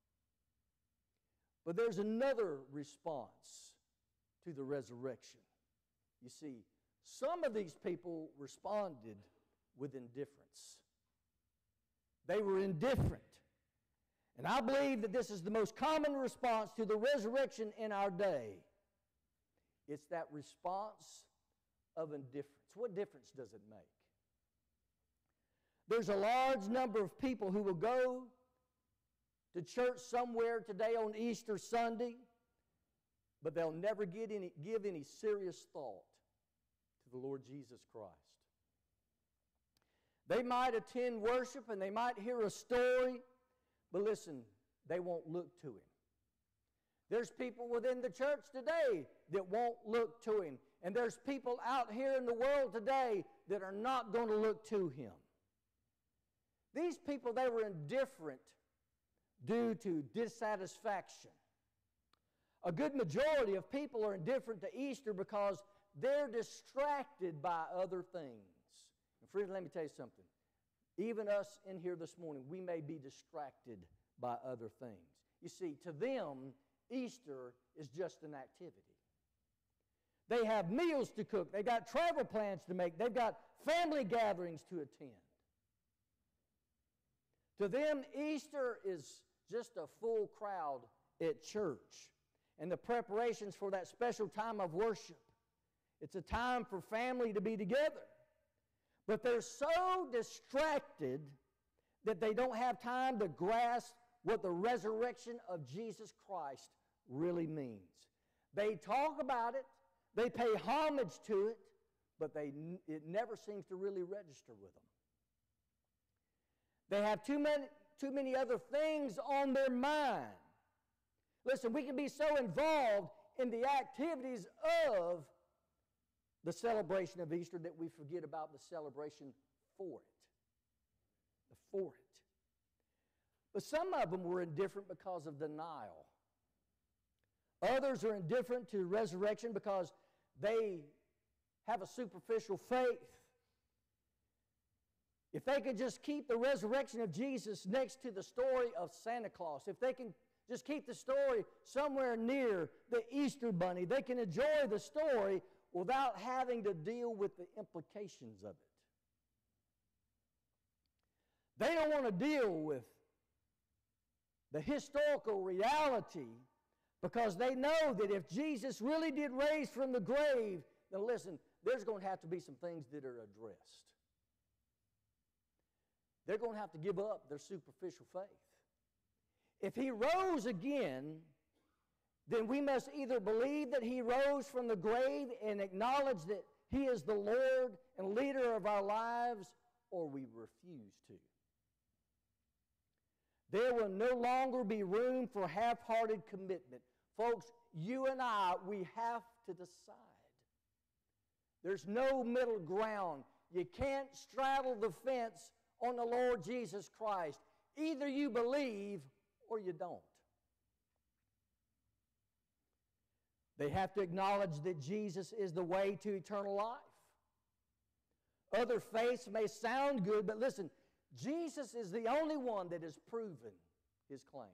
But there's another response to the resurrection. You see, some of these people responded with indifference. They were indifferent. And I believe that this is the most common response to the resurrection in our day. It's that response of indifference. What difference does it make? There's a large number of people who will go to church somewhere today on Easter Sunday, but they'll never get any, give any serious thought to the Lord Jesus Christ. They might attend worship and they might hear a story, but listen, they won't look to Him. There's people within the church today that won't look to Him. And there's people out here in the world today that are not going to look to Him. These people, they were indifferent due to dissatisfaction. A good majority of people are indifferent to Easter because they're distracted by other things. And friends, let me tell you something. Even us in here this morning, we may be distracted by other things. You see, to them, Easter is just an activity. They have meals to cook. They've got travel plans to make. They've got family gatherings to attend. To them, Easter is just a full crowd at church and the preparations for that special time of worship. It's a time for family to be together. But they're so distracted that they don't have time to grasp what the resurrection of Jesus Christ really means. They talk about it, they pay homage to it, but they, it never seems to really register with them. They have too many, too many other things on their mind. Listen, we can be so involved in the activities of the celebration of Easter that we forget about the celebration for it. For it. But some of them were indifferent because of denial. Others are indifferent to resurrection because they have a superficial faith. If they could just keep the resurrection of Jesus next to the story of Santa Claus, if they can just keep the story somewhere near the Easter Bunny, they can enjoy the story without having to deal with the implications of it. They don't want to deal with the historical reality because they know that if Jesus really did raise from the grave, then listen, there's going to have to be some things that are addressed. They're going to have to give up their superficial faith. If He rose again, then we must either believe that He rose from the grave and acknowledge that He is the Lord and leader of our lives, or we refuse to. There will no longer be room for half-hearted commitment. Folks, you and I, we have to decide. There's no middle ground. You can't straddle the fence on the Lord Jesus Christ. Either you believe or you don't. They have to acknowledge that Jesus is the way to eternal life. Other faiths may sound good, but listen, Jesus is the only one that has proven His claims.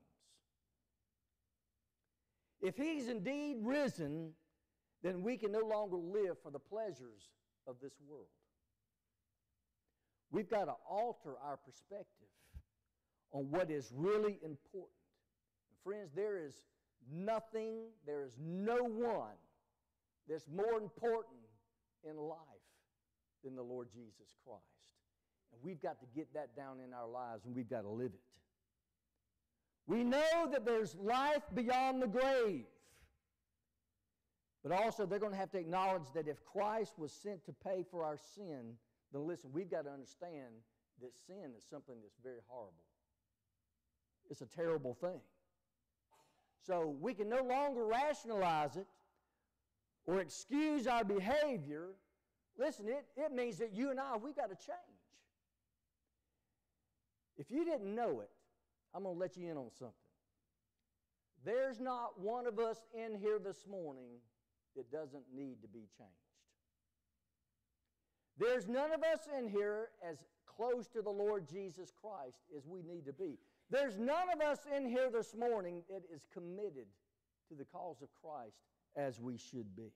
If He's indeed risen, then we can no longer live for the pleasures of this world. We've got to alter our perspective on what is really important. Friends, there is nothing, there is no one that's more important in life than the Lord Jesus Christ. And we've got to get that down in our lives, and we've got to live it. We know that there's life beyond the grave. But also, they're going to have to acknowledge that if Christ was sent to pay for our sin, then listen, we've got to understand that sin is something that's very horrible. It's a terrible thing. So we can no longer rationalize it or excuse our behavior. Listen, it, it means that you and I, we've got to change. If you didn't know it, I'm going to let you in on something. There's not one of us in here this morning that doesn't need to be changed. There's none of us in here as close to the Lord Jesus Christ as we need to be. There's none of us in here this morning that is committed to the cause of Christ as we should be.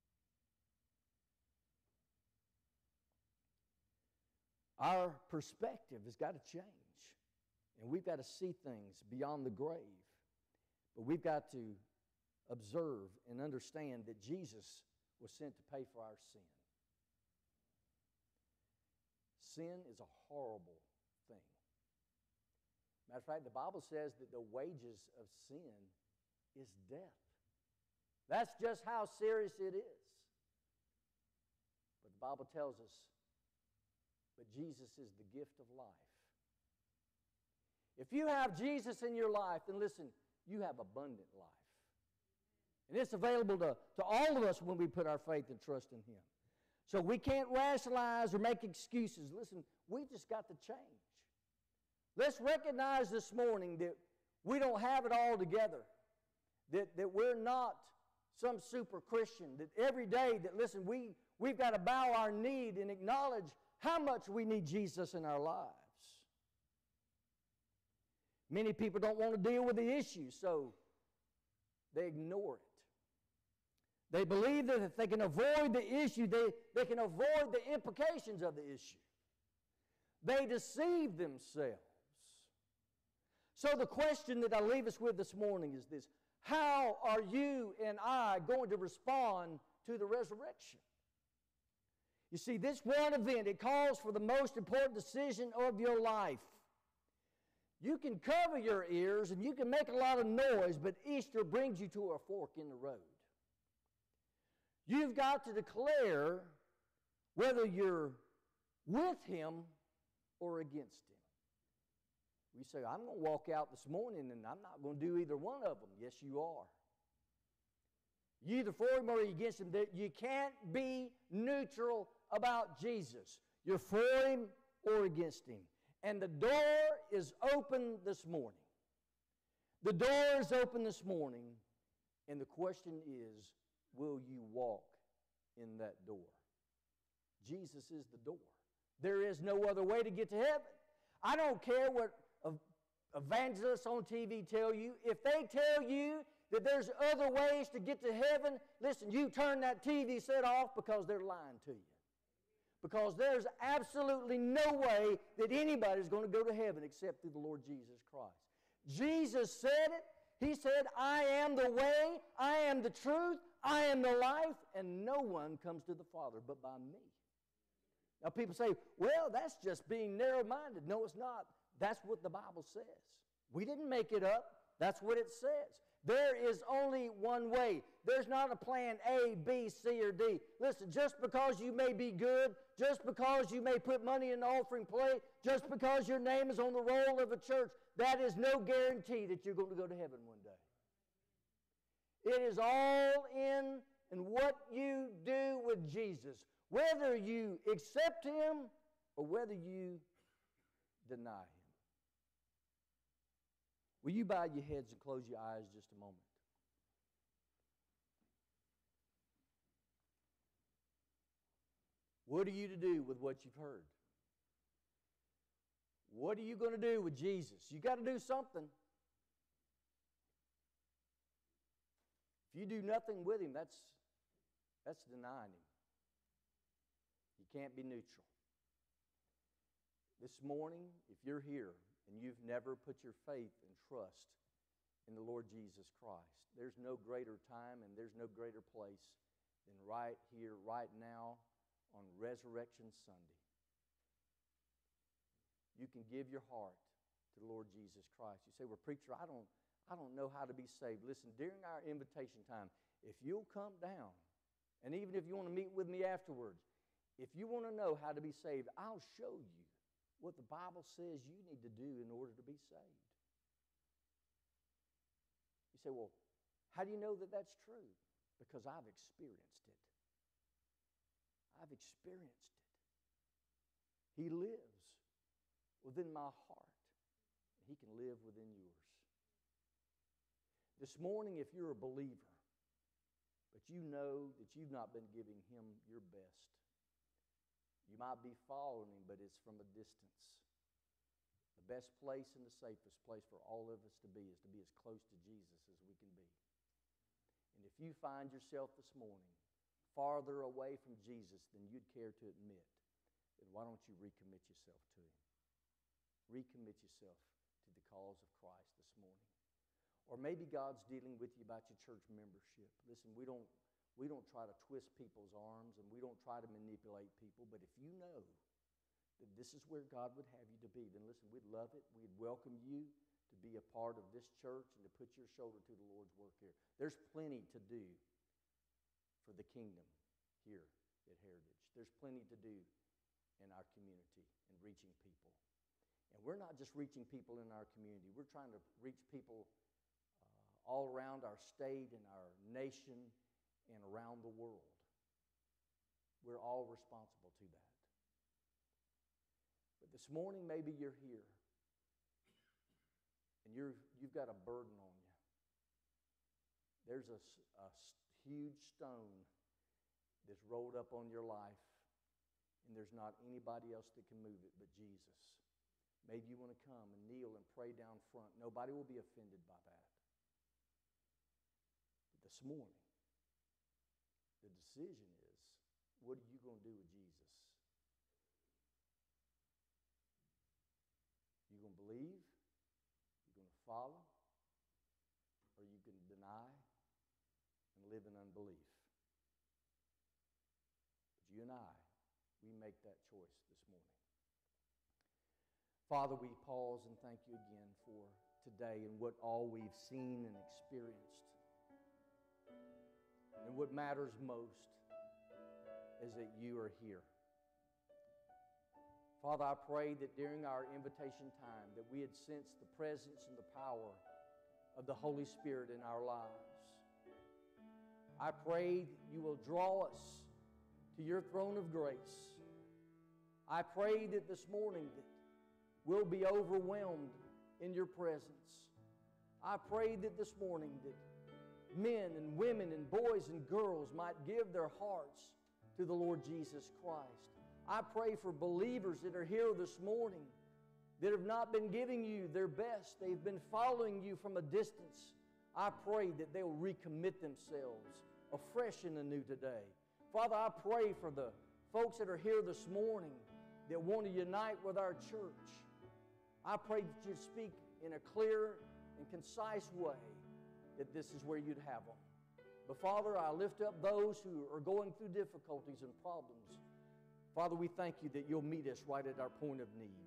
Our perspective has got to change. And we've got to see things beyond the grave. But we've got to observe and understand that Jesus was sent to pay for our sin. Sin is a horrible thing. Matter of fact, the Bible says that the wages of sin is death. That's just how serious it is. But the Bible tells us, but Jesus is the gift of life. If you have Jesus in your life, then listen, you have abundant life. And it's available to, to all of us when we put our faith and trust in Him. So we can't rationalize or make excuses. Listen, we just got to change. Let's recognize this morning that we don't have it all together. That, that we're not some super Christian. That every day that, listen, we, we've got to bow our knee and acknowledge how much we need Jesus in our lives. Many people don't want to deal with the issue, so they ignore it. They believe that if they can avoid the issue, they, they can avoid the implications of the issue. They deceive themselves. So the question that I leave us with this morning is this: how are you and I going to respond to the resurrection? You see, this one event, it calls for the most important decision of your life. You can cover your ears and you can make a lot of noise, but Easter brings you to a fork in the road. You've got to declare whether you're with Him or against Him. You say, I'm going to walk out this morning and I'm not going to do either one of them. Yes, you are. You either for Him or you're against Him. You can't be neutral about Jesus. You're for Him or against Him. And the door is open this morning. The door is open this morning, and the question is, will you walk in that door? Jesus is the door. There is no other way to get to heaven. I don't care what evangelists on T V tell you. If they tell you that there's other ways to get to heaven, listen, you turn that T V set off because they're lying to you. Because there's absolutely no way that anybody's going to go to heaven except through the Lord Jesus Christ. Jesus said it. He said, I am the way, I am the truth, I am the life, and no one comes to the Father but by me. Now people say, well, that's just being narrow-minded. No, it's not. That's what the Bible says. We didn't make it up. That's what it says. There is only one way. There's not a plan A, B, C, or D. Listen, just because you may be good, just because you may put money in the offering plate, just because your name is on the roll of a church, that is no guarantee that you're going to go to heaven one day. It is all in in what you do with Jesus. Whether you accept Him or whether you deny Him. Will you bow your heads and close your eyes just a moment? What are you to do with what you've heard? What are you going to do with Jesus? You got to do something. If you do nothing with Him, that's, that's denying Him. You can't be neutral. This morning, if you're here and you've never put your faith and trust in the Lord Jesus Christ, there's no greater time and there's no greater place than right here, right now, on Resurrection Sunday. You can give your heart to the Lord Jesus Christ. You say, well, preacher, I don't, I don't know how to be saved. Listen, during our invitation time, if you'll come down, and even if you want to meet with me afterwards, if you want to know how to be saved, I'll show you what the Bible says you need to do in order to be saved. You say, well, how do you know that that's true? Because I've experienced it. I've experienced it. He lives within my heart. He can live within yours. This morning, if you're a believer, but you know that you've not been giving Him your best, you might be following Him, but it's from a distance. The best place and the safest place for all of us to be is to be as close to Jesus as we can be. And if you find yourself this morning farther away from Jesus than you'd care to admit, then why don't you recommit yourself to Him? Recommit yourself to the cause of Christ this morning. Or maybe God's dealing with you about your church membership. Listen, we don't, we don't try to twist people's arms and we don't try to manipulate people, but if you know that this is where God would have you to be, then listen, we'd love it. We'd welcome you to be a part of this church and to put your shoulder to the Lord's work here. There's plenty to do for the kingdom here at Heritage. There's plenty to do in our community and reaching people. And we're not just reaching people in our community. We're trying to reach people uh, all around our state and our nation and around the world. We're all responsible to that. But this morning, maybe you're here and you're, you've got a burden on you. There's a, a huge stone that's rolled up on your life, and there's not anybody else that can move it but Jesus. Maybe you want to come and kneel and pray down front. Nobody will be offended by that. But this morning, the decision is, what are you going to do with Jesus? You going to believe? You going to follow? Or you can deny and live in unbelief? But you and I, we make that choice this morning. Father, we pause and thank you again for today and what all we've seen and experienced. And what matters most is that you are here. Father, I pray that during our invitation time that we had sensed the presence and the power of the Holy Spirit in our lives. I pray that you will draw us to your throne of grace. I pray that this morning that we'll be overwhelmed in your presence. I pray that this morning that men and women and boys and girls might give their hearts to the Lord Jesus Christ. I pray for believers that are here this morning that have not been giving you their best. They've been following you from a distance. I pray that they'll recommit themselves afresh and anew today. Father, I pray for the folks that are here this morning that want to unite with our church. I pray that you'd speak in a clear and concise way that this is where you'd have them. But Father, I lift up those who are going through difficulties and problems. Father, we thank you that you'll meet us right at our point of need.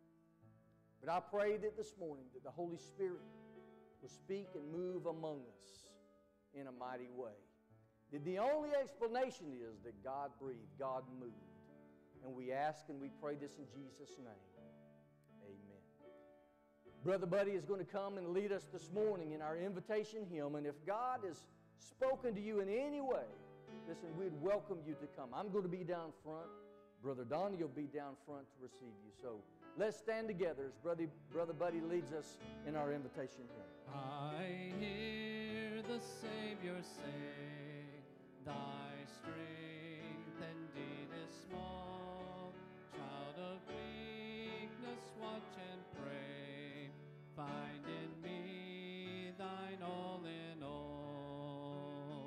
But I pray that this morning that the Holy Spirit will speak and move among us in a mighty way. That the only explanation is that God breathed, God moved. And we ask and we pray this in Jesus' name. Amen. Brother Buddy is going to come and lead us this morning in our invitation hymn. And if God has spoken to you in any way, listen, we'd welcome you to come. I'm going to be down front. Brother Donnie will be down front to receive you. So let's stand together as Brother, Brother Buddy leads us in our invitation hymn. I hear the Savior say, thy strength indeed is small. Child of weakness, watch and pray. Find in me thine all in all.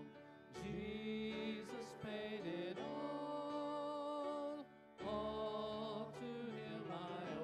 Jesus paid it all. All to him I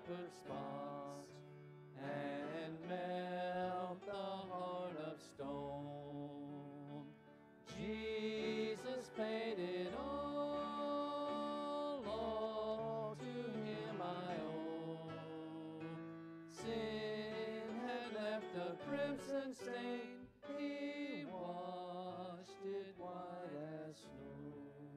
shepherd's spots and melt the heart of stone. Jesus paid it all, all to him I owe. Sin had left a crimson stain, he washed it white as snow.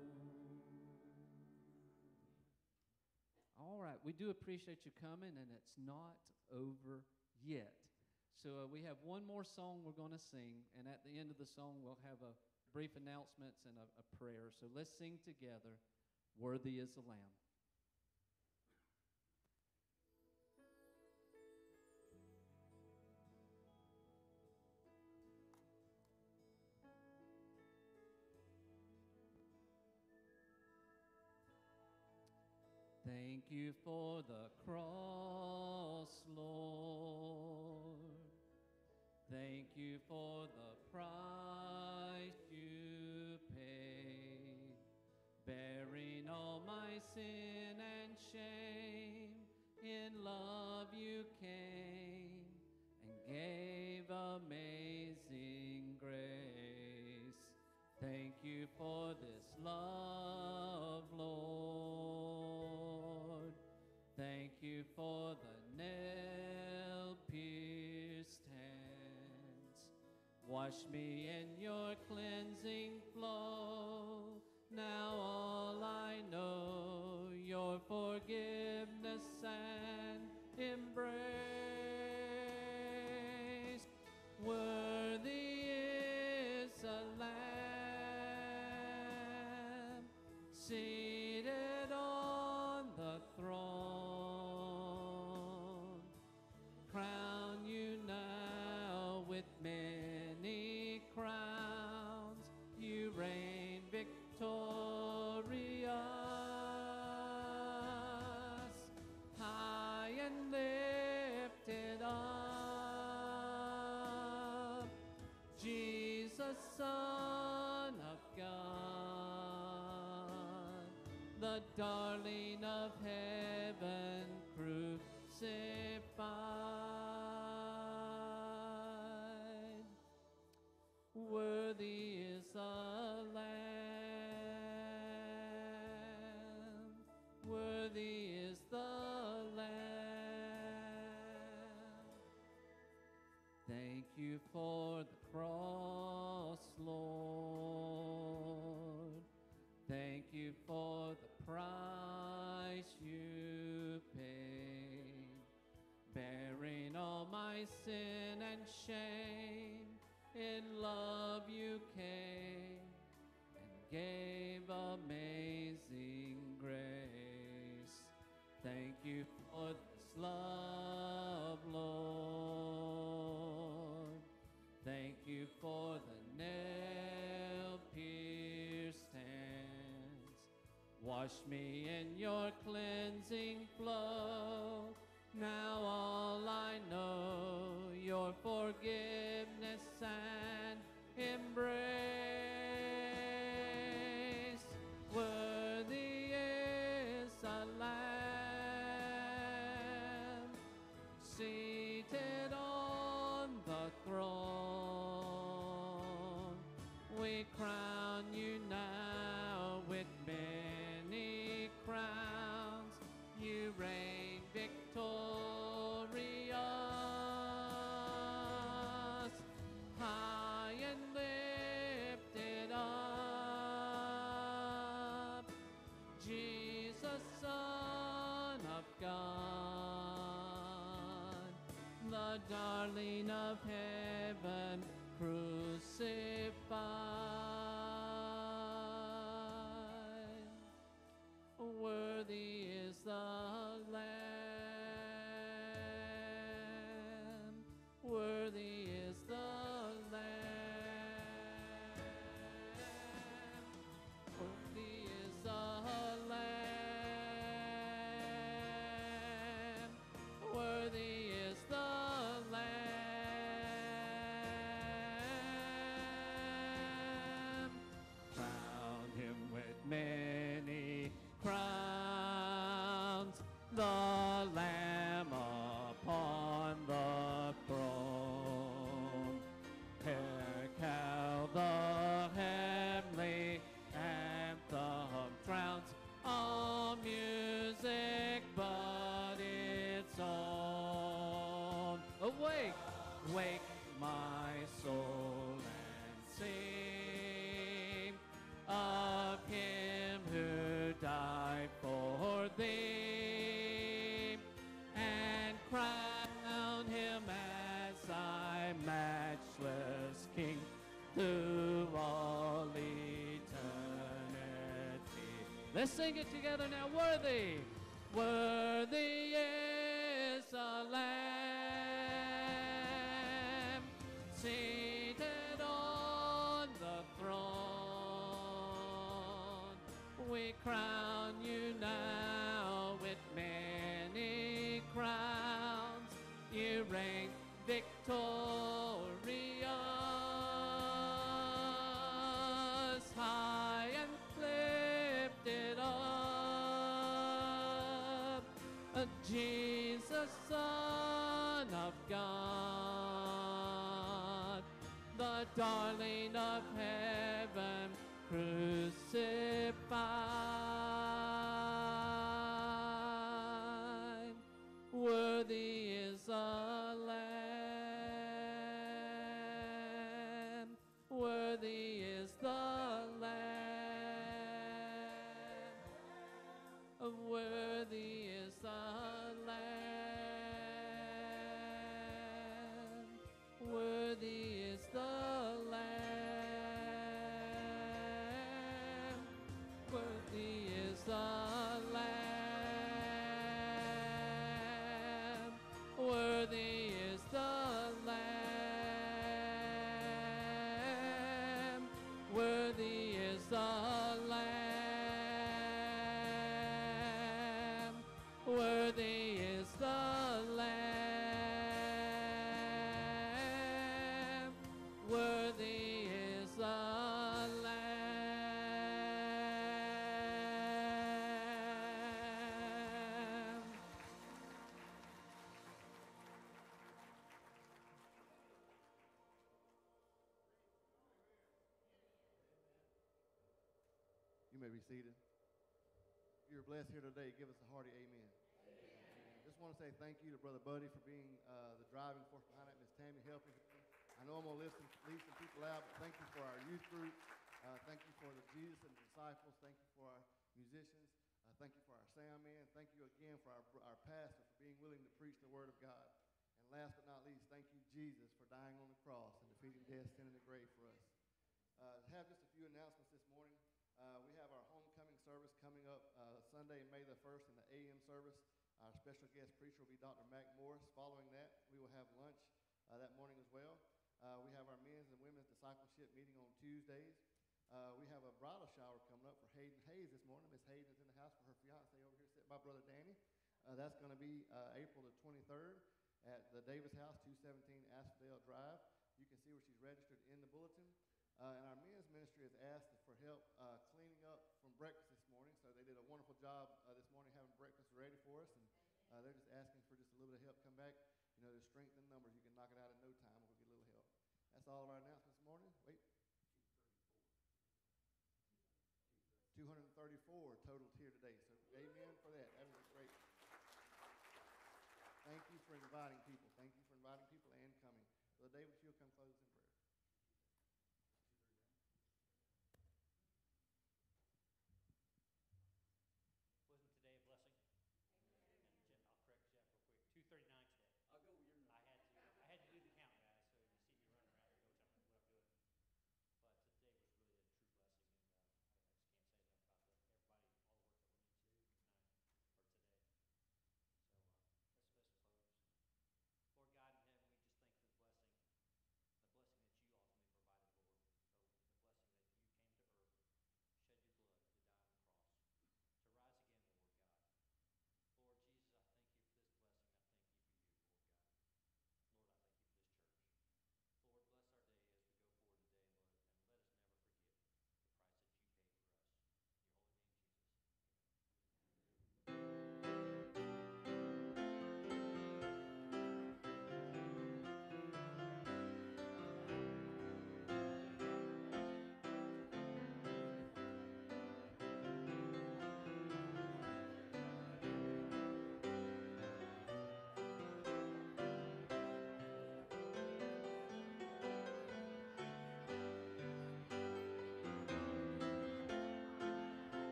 All right, we do appreciate you coming, and it's not over yet. So uh, we have one more song we're going to sing, and at the end of the song, we'll have a brief announcements and a, a prayer. So let's sing together, Worthy is the Lamb. Thank you for the cross, Lord. Thank you for the price you paid, bearing all my sin and shame. In love you came and gave amazing grace. Thank you for this love, Lord. Thank you for the nail-pierced hands. Wash me in your cleansing flow. Now all I know, your forgiveness and embrace. Worthy is the Lamb, seated on the throne. Crown you now with many crowns. You reign victorious, high and lifted up. Jesus, Son of God, the darling of heaven, crucified. Worthy is the Lamb, worthy is the Lamb. Thank you for the cross, Lord. Thank you for the price you paid, bearing all my sin and shame. In love you came and gave amazing grace. Thank you for this love, Lord. Thank you for the nail-pierced hands. Wash me in your cleansing flow. Now all I know, your forgiveness and embrace. Worthy is the Lamb, seated on the throne. We crown you now with many crowns. You reign victorious, high and lifted up. Jesus, Son of God, the darling of heaven, crucified. Worthy is the Lamb, worthy is the Lamb, worthy is the Lamb, worthy is the Lamb. Crown him with many crowns, the Lamb Let's sing it together now. Worthy. Worthy is the Lamb seated on the throne. We crown you now with many crowns. You reign victorious, high and lifted up, a Jesus, Son of God, the darling of heaven, crucified. Worthy is the Lamb. Worthy is the Lamb. Worthy is the Lamb. Worthy is the Lamb. Worthy is the Lamb. Worthy is the Lamb. Worthy is the Lamb. Worthy is the Lamb. Worthy is the Lamb. You may be seated. If you're blessed here today, give us a hearty amen. Amen. Just want to say thank you to Brother Buddy for being uh, the driving force behind it, Miss Tammy helping him. I know I'm going to leave some, leave some people out, but thank you for our youth group. Uh, thank you for the Jesus and the disciples. Thank you for our musicians. Uh, thank you for our sound man. Thank you again for our, our pastor for being willing to preach the word of God. And last but not least, thank you, Jesus, for dying on the cross and defeating death, sin, and the grave for us. Uh, have just a few announcements this morning. Uh, we have our homecoming service coming up uh, Sunday, May the first, in the A M service. Our special guest preacher will be Doctor Mac Morris. Following that, we will have lunch uh, that morning as well. Uh, we have our men's and women's discipleship meeting on Tuesdays. Uh, we have a bridal shower coming up for Hayden Hayes this morning. Miss Hayden is in the house for her fiance over here, sitting by Brother Danny. Uh, that's going to be uh, April the twenty-third at the Davis House, two seventeen Asphodel Drive. You can see where she's registered in the bulletin. Uh, and our men's ministry has asked for help uh, cleaning up from breakfast this morning. So they did a wonderful job uh, this morning having breakfast ready for us. And uh, they're just asking for just a little bit of help. Come back. You know, there's strength in numbers. You can knock it out in no time if we get a little help. That's all of our announcements this morning. Wait. two hundred thirty-four totaled here today. So amen for that. That was great. Thank you for inviting people. Thank you for inviting people and coming. So David, you'll come close in prayer.